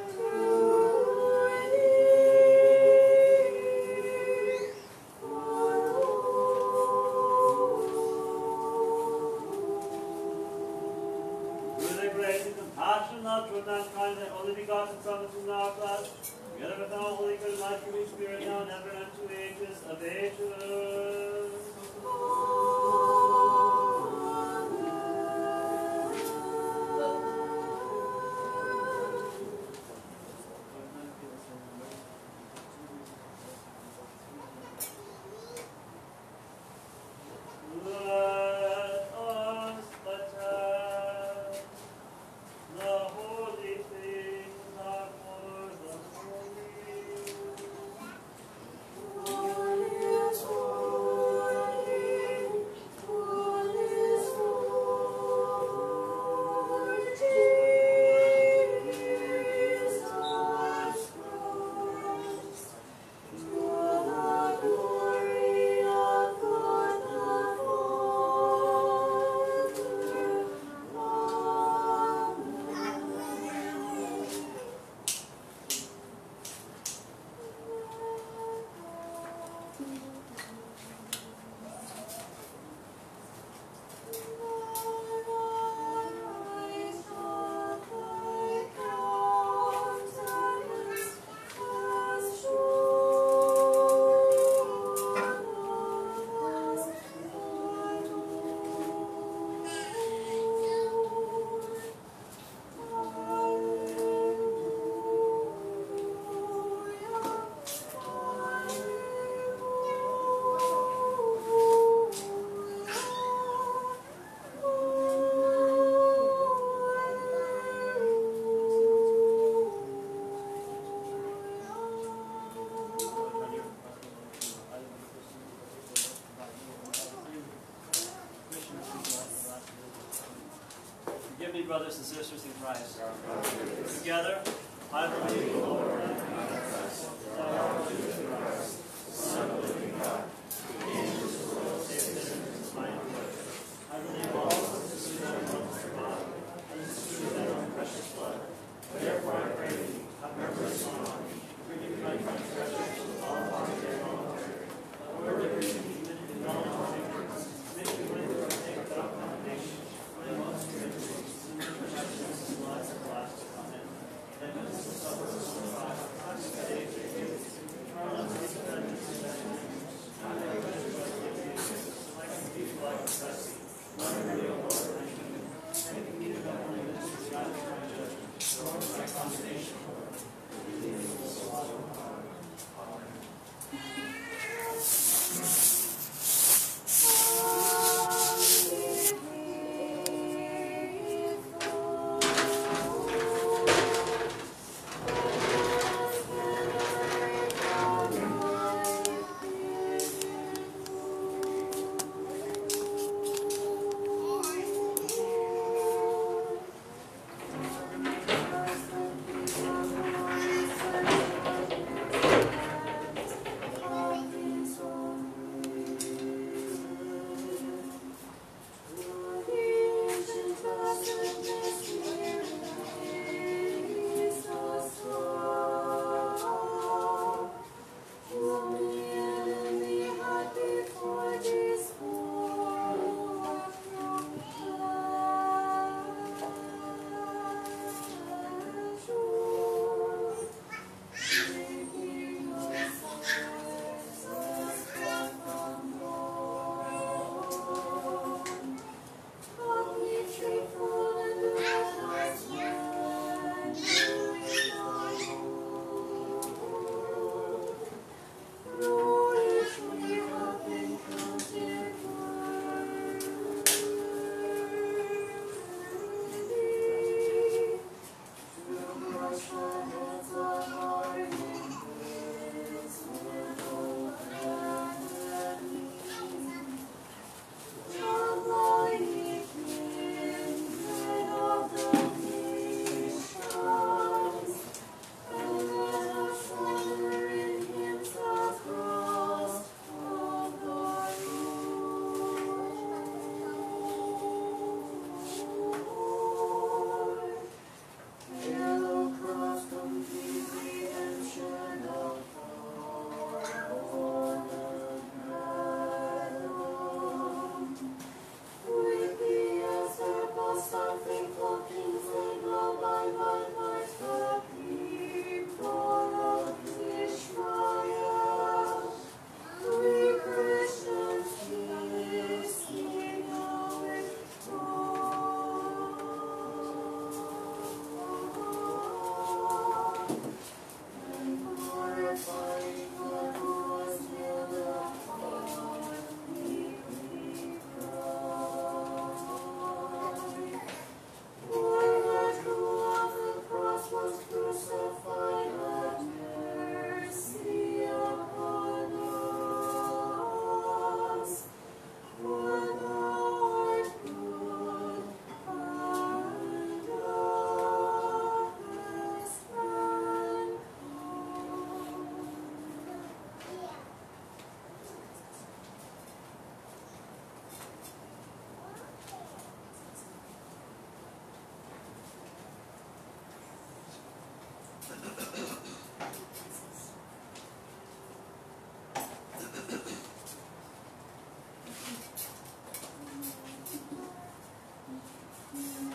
Through the grace and compassion, love toward mankind, the only begotten Son, which is in our flesh, together with all holy good and life giving Spirit, now and ever and unto ages of ages. Let us attend the holy things are for the holy. Forgive me, brothers and sisters in Christ. Together, I believe in the Lord. Son of the living God, who came into this world to save sinners by his word. I believe also in the sweet Lord of God, and in the sweet and own precious blood. Therefore I pray thee, have mercy on me, forgive me my transgressions, all voluntary and involuntary, word that we committed in knowledge or ignorance, make me worthy to take without condemnation, when I most commit to thee, and which I choose in life everlasting. Amen. And when this is suffered, so I have time to say, eternal and sweet vengeance,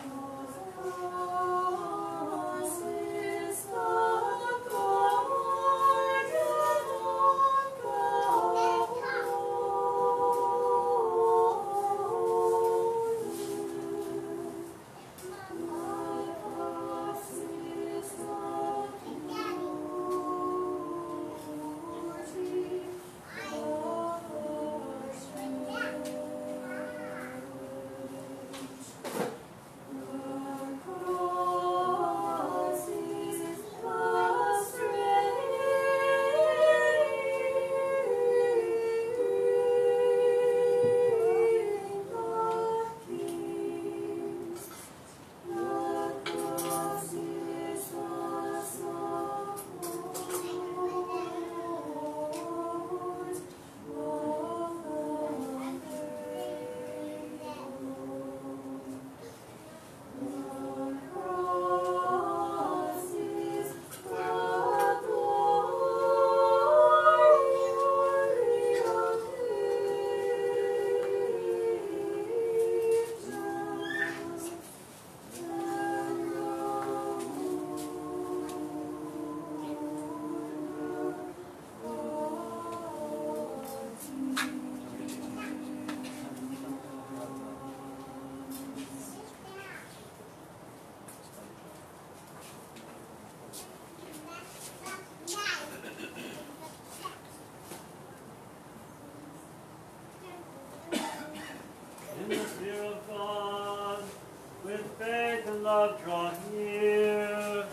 love draw near.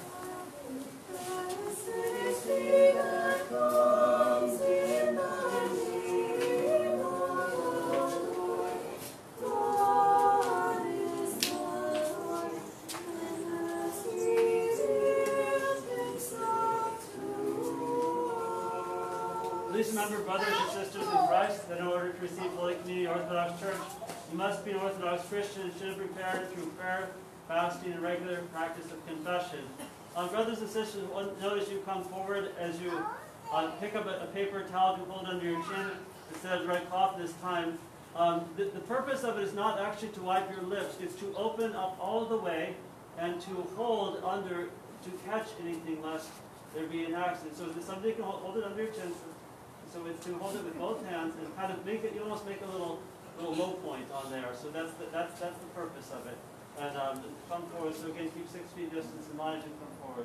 Please remember, brothers and sisters in Christ, that in order to receive Holy Communion Orthodox Church, you must be an Orthodox Christian and should have prepared through prayer, fasting, and regular practice of confession. Brothers and sisters, notice you come forward as you pick up a paper towel to hold under your chin instead of the red cloth this time. The purpose of it is not actually to wipe your lips. It's to open up all the way and to hold under, to catch anything lest there be an accident. So if somebody can hold it under your chin. So it's to hold it with both hands and kind of make it, you almost make a little low point on there. So that's the purpose of it. And come forward. So again, keep 6 feet distance in line as you come forward.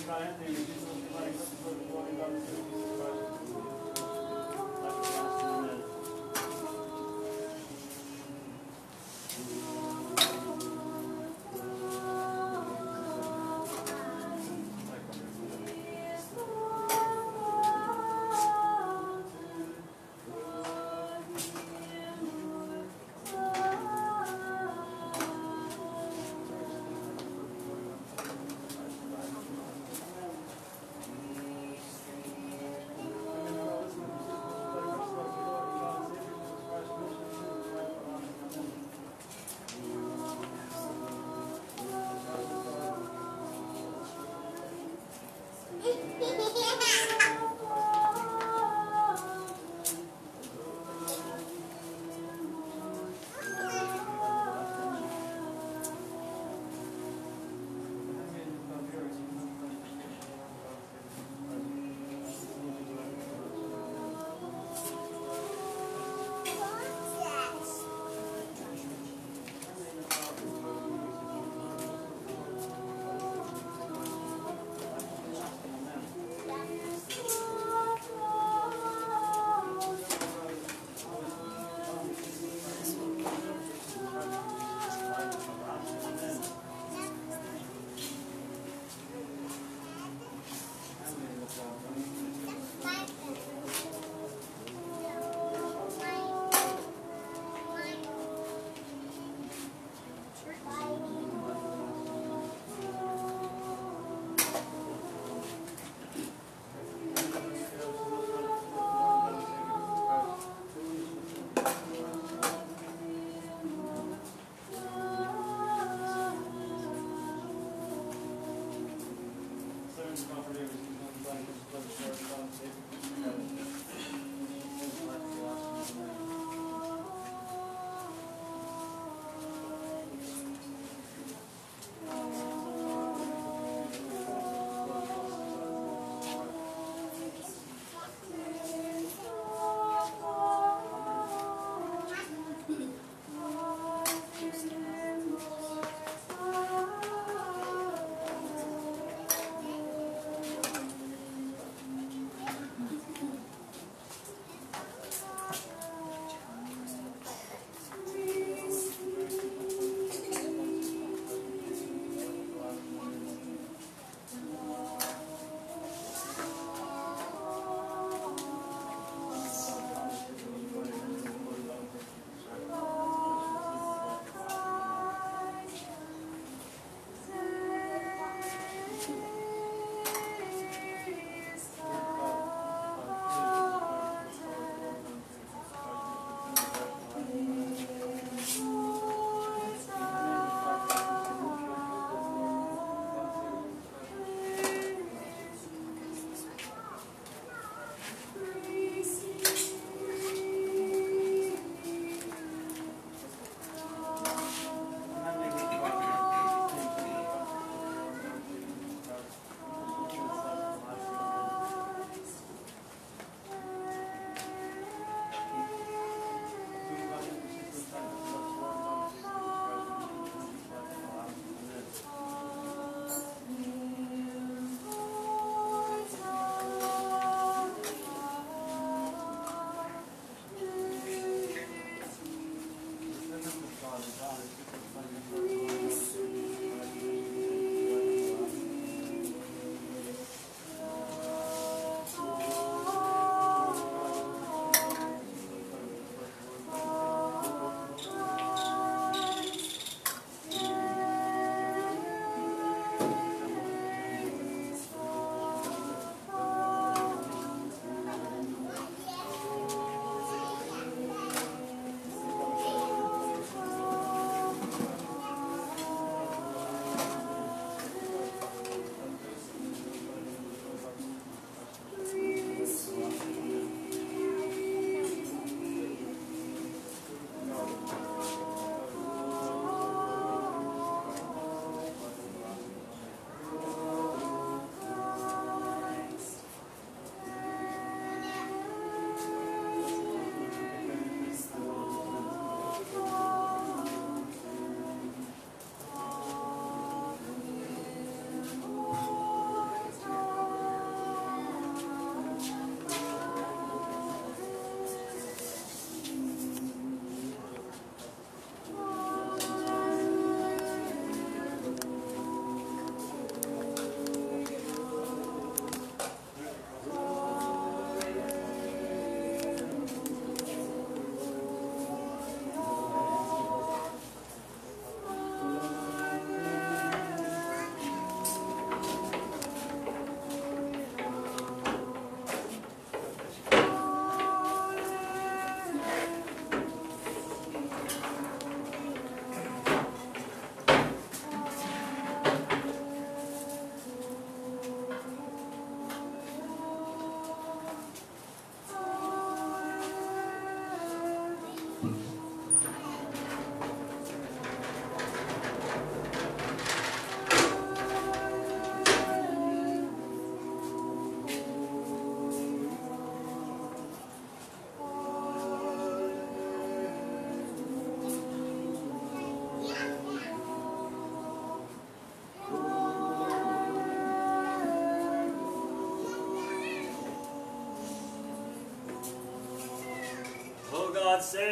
triumph, and Jesus will be mighty for the glory of God and Jesus Christ. Like the last minute.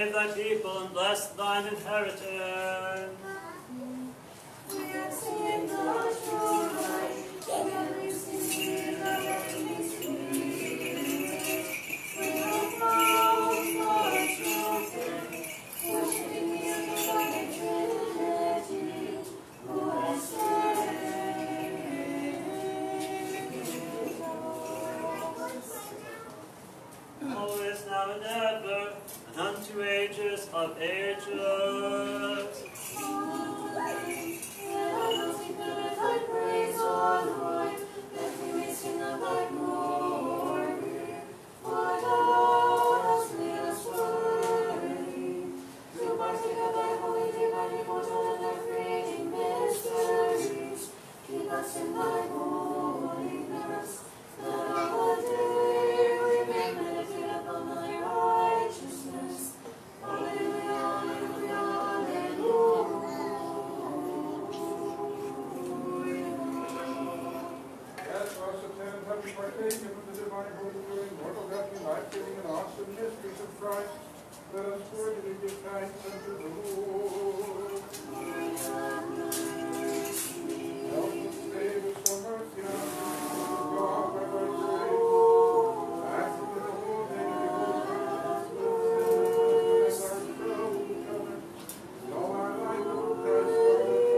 save thy people and bless thine inheritance. We have seen the true light, we have received the heavenly spirit. We have found the true faith, worshiping the undivided Trinity, who has saved us. Always, now and ever, and unto ages of ages. Keep us in thy holiness, that our day we may meditate upon thy righteousness. Alleluia, alleluia, alleluia. As for us attend, have we partaken of the divine holy doing, mortal death, life-giving, and awesome mysteries of Christ, let us worthily give thanks unto the Lord. Help us, save us from mercy, and God, by thy grace. Acting in the whole day, as our trial will cover, and all our life will Christ our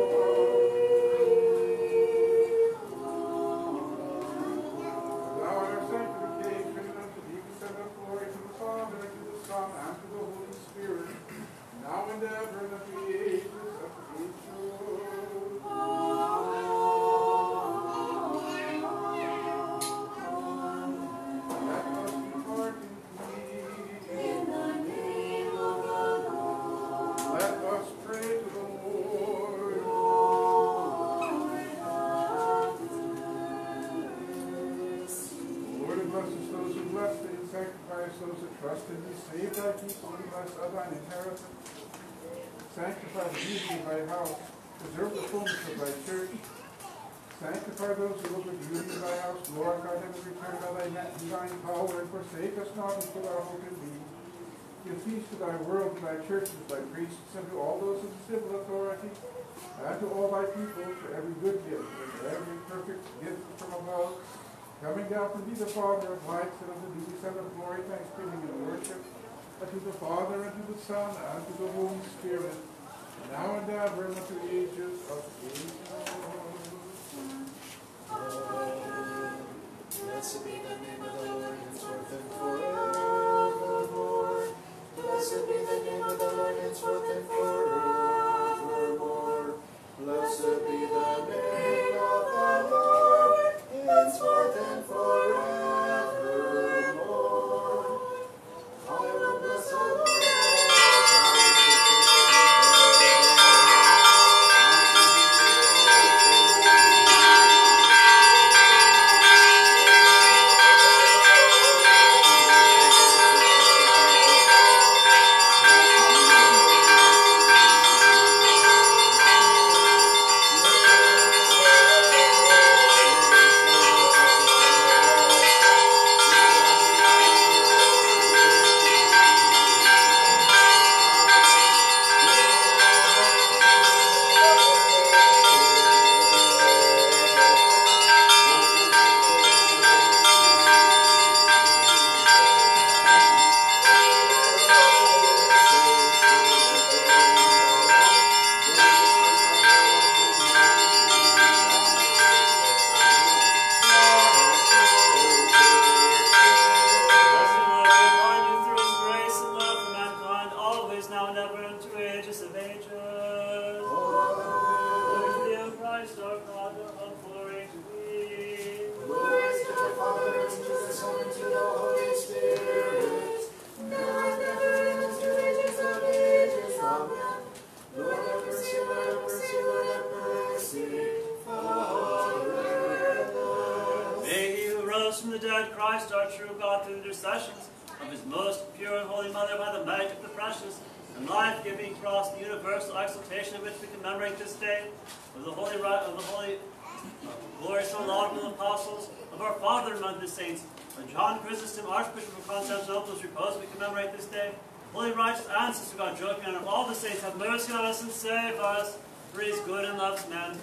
Lord. Thou art our sanctification, unto thee we send up glory to the Father, and to the Son, and to the Holy Spirit, now and ever, and unto the ages of ages. Let us depart in peace. In the name of the Lord, Let us pray to the Lord. Lord have mercy. Lord, and blesses those who bless thee, and sanctifies those who trust in thee. Save thy people, and bless thine inheritance. Sanctify the beauty of thy house. Preserve the fullness of thy church. Sanctify those who look at beauty in thy house. Lord God, heaven return by thy divine power, and forsake us not until our hope in thee. Give peace to thy world, to thy churches, thy priests, and to all those in civil authority, and to all thy people, for every good gift, and for every perfect gift from above, coming down from thee, the Father of lights, and unto thee we send up glory, thanksgiving, and worship, and to the Father, and to the Son, and to the Holy Spirit, now and ever, and unto the ages of ages. Blessed be the name of the Lord, henceforth and forevermore. Blessed be the name of the Lord, henceforth and forevermore. Blessed be the name of the Lord, henceforth and forevermore. I will bless the Lord. From the dead, Christ our true God, through the intercessions of his most pure and holy Mother, by the magic of the precious and life-giving cross, the universal exaltation of which we commemorate this day, of the holy glorious and laudable apostles, of our Father among the saints, of John Chrysostom, Archbishop of Constantinople, whose repose we commemorate this day, Holy righteous ancestor God, joy and of all the saints, have mercy on us and save us, for he is good and loves mankind.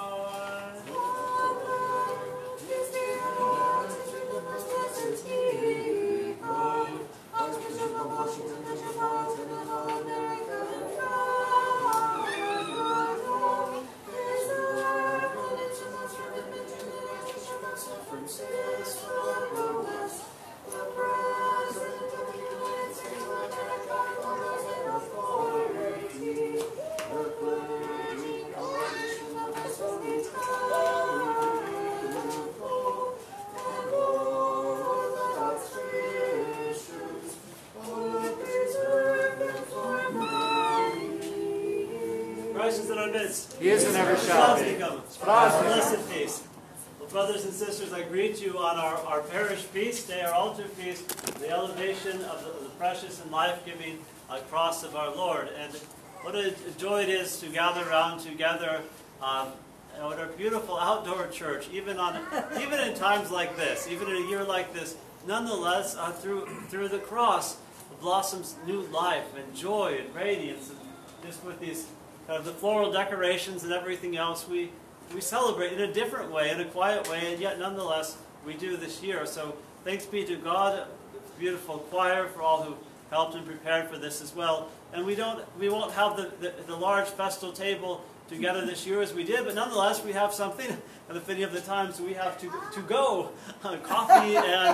Christ is in our midst. He is and ever shall be. Blessed peace. Well, brothers and sisters, I greet you on our parish feast day, our altar feast, the elevation of the precious and life-giving cross of our Lord. And what a joy it is to gather around together at our beautiful outdoor church, even in times like this, even in a year like this. Nonetheless, through the cross blossoms new life and joy and radiance, and just with these the floral decorations and everything else, we celebrate in a different way, in a quiet way, and yet nonetheless we do this year. So thanks be to God, beautiful choir, for all who helped and prepared for this as well. And we won't have the large festal table together this year as we did, but nonetheless we have something at the fitting of the times. So we have to go coffee and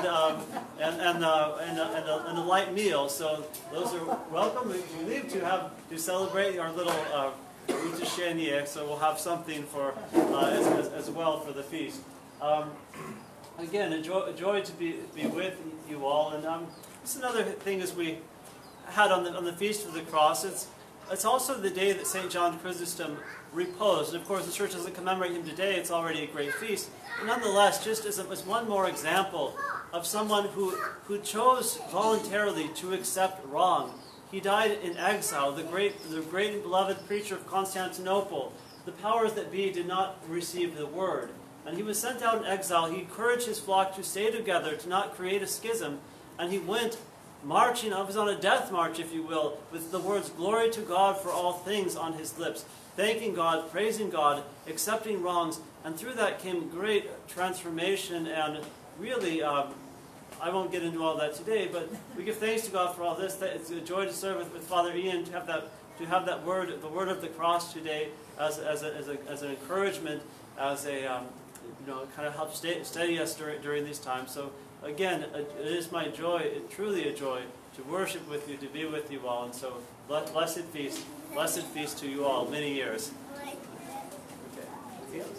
a light meal. So those are welcome. We leave to celebrate our little Route de Chenier, so we'll have something for as well for the feast. Again, a joy to be with you all. And this is another thing as we had on the Feast of the Cross. It's also the day that St. John Chrysostom reposed. And of course, the Church doesn't commemorate him today. It's already a great feast. But nonetheless, just as one more example of someone who chose voluntarily to accept wrong. He died in exile, the great and beloved preacher of Constantinople. The powers that be did not receive the word. And he was sent out in exile. He encouraged his flock to stay together, to not create a schism. And he went marching, he was on a death march, if you will, with the words, "Glory to God for all things" on his lips. Thanking God, praising God, accepting wrongs. And through that came great transformation and really... I won't get into all that today, but we give thanks to God for all this. It's a joy to serve with Father Ian, to have that word, the word of the cross today, as an encouragement, as a kind of help steady us during these times. So again, it is my joy, truly a joy, to worship with you, to be with you all, and so blessed feast to you all, many years. Okay.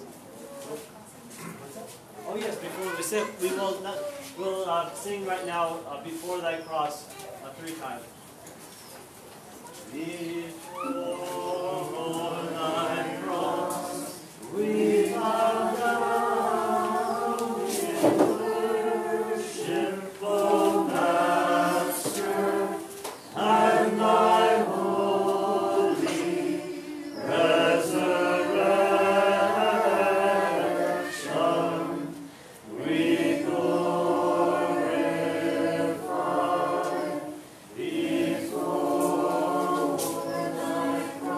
Oh yes, before we sing, we'll sing right now, Before Thy Cross, 3 times. Before Thy Cross, we bow down in worship, O Master, and Thy holy resurrection. Before Thy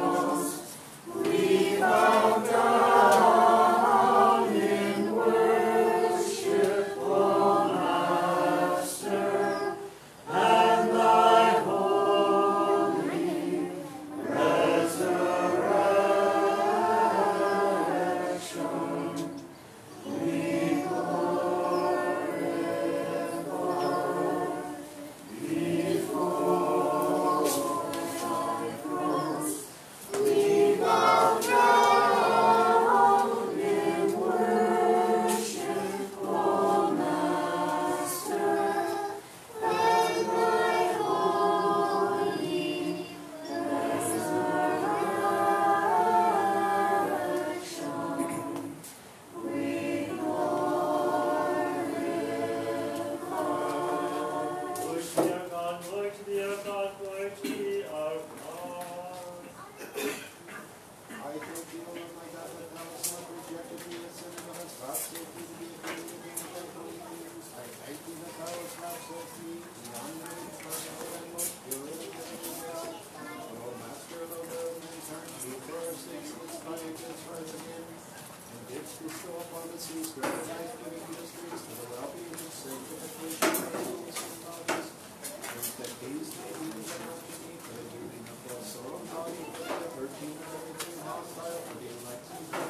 bestow upon the seas great life-giving mysteries to the well-being and sanctification of our souls and bodies. Grant that these may be developed to me for the healing of both soul and body, for the averting of everything hostile, for the electing of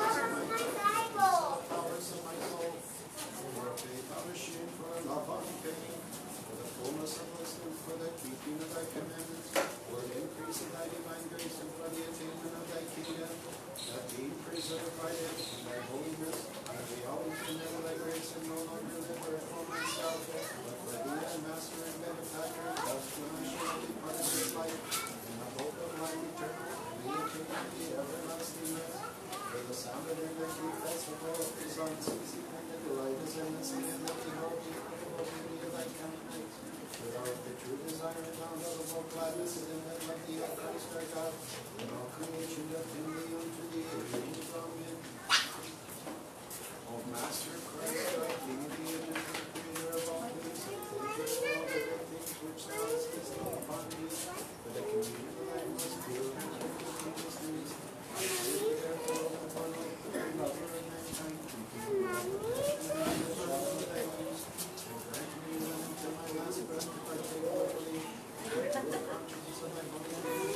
the powers of my soul, for a faith of ashamed, for a love unfailing, for the fullness of wisdom, for the keeping of thy commandments, for the increase of thy divine grace, and for the attainment of thy kingdom, that being preserved by it in thy holiness, I may always remember thy grace and no longer live for myself, but for thee, thy master and benefactor, just when I shall depart this life, in the hope of life eternal, and may attain the everlasting rest. For the sound of their victory festival is unceasing, and the delight is endlessly in the beholding of the beauty of thy countenance. Without the true desire and unutterable gladness in the middle of thee, O Christ our God, and all creation doth hymn thee unto thee, ages amen. O Master Christ, our King, the image of the Creator of all things, I thank thee for all the good things which thou hast bestowed upon me, for the communion of thy most pure and perfect mysteries. I pray thee therefore, O one holy lover of mankind, continue thy protection and the shelter of thy wings, and grant me even until my last breath to partake lawfully of the pure conscience of thy holy name,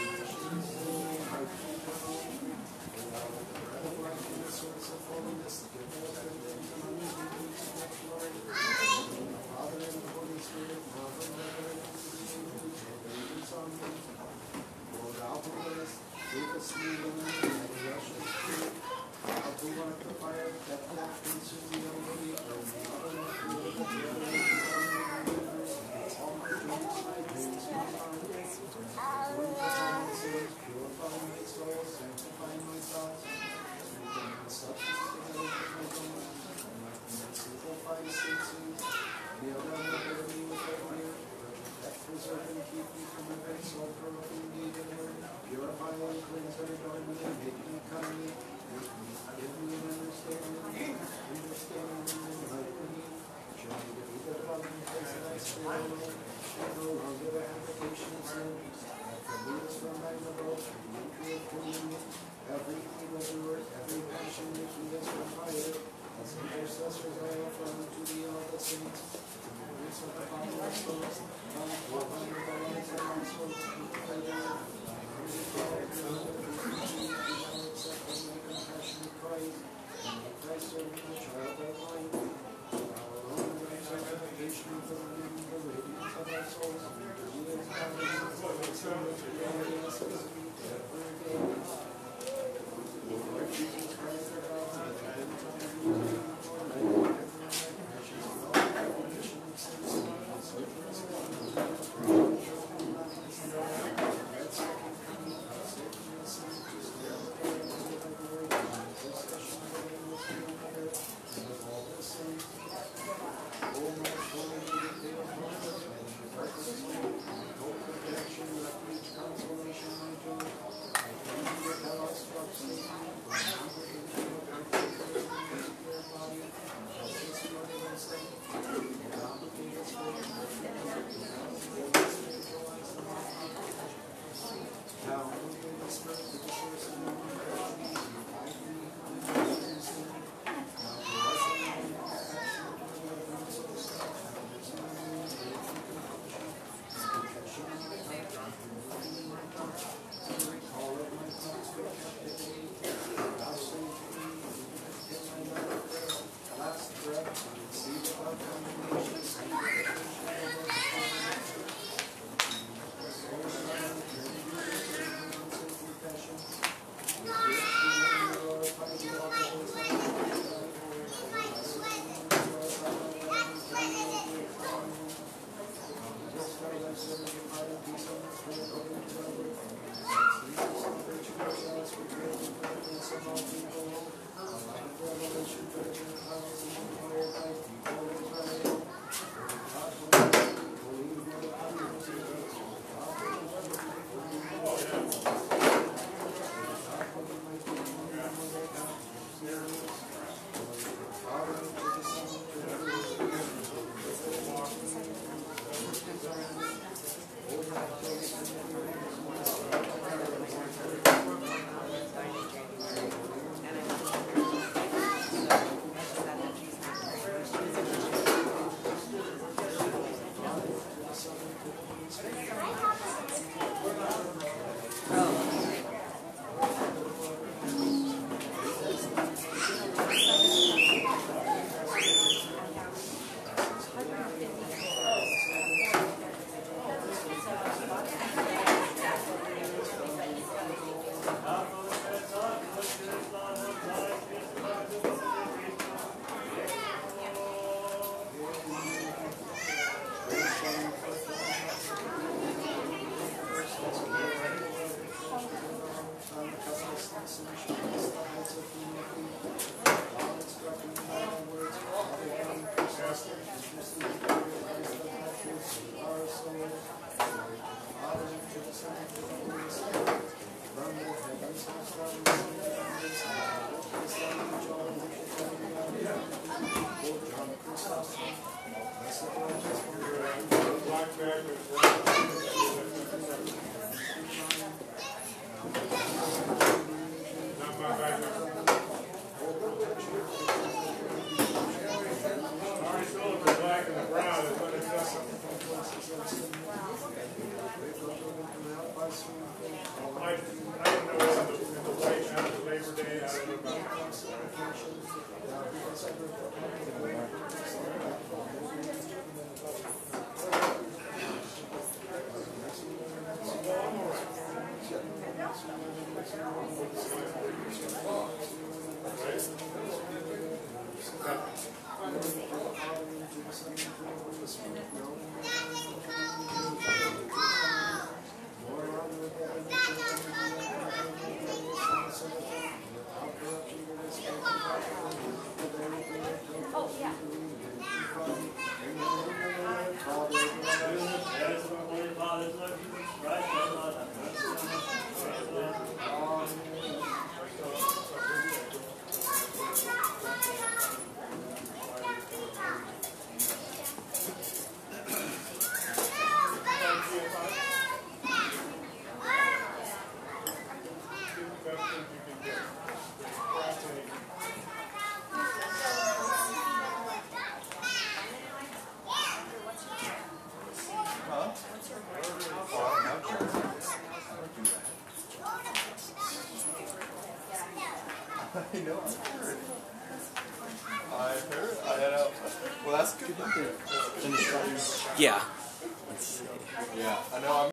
the source of holiness, the giver of good things, and unceasing so much glory, in the Father and the Holy Spirit, now and ever, and unto the ages of ages. Amen. O thou who liest, takest me in thy precious spirit, thou who art the fire that doth consume the unworthy, burn me out of the fuel of the terror and all my dreams, my dreams, my heart, purify my sins, purify my soul, sanctify my thoughts, strengthen my substance together with my bones, and my simplify senses, build on the liberty with thy fear, protect, preserve, and keep me from every soul corrupting deed and word, purify and cleanse every garment, and make me comely, give me an understanding, and enlighten me, show me to be the loving place of thy spirit, and no longer the application of sin, and forgive us from thy abode, through the entry of communion, every evil doer, every passion which leadeth from fire, as intercessors I offer unto thee all the I know, I've heard. I know. Well, that's good. Yeah. Yeah, I know.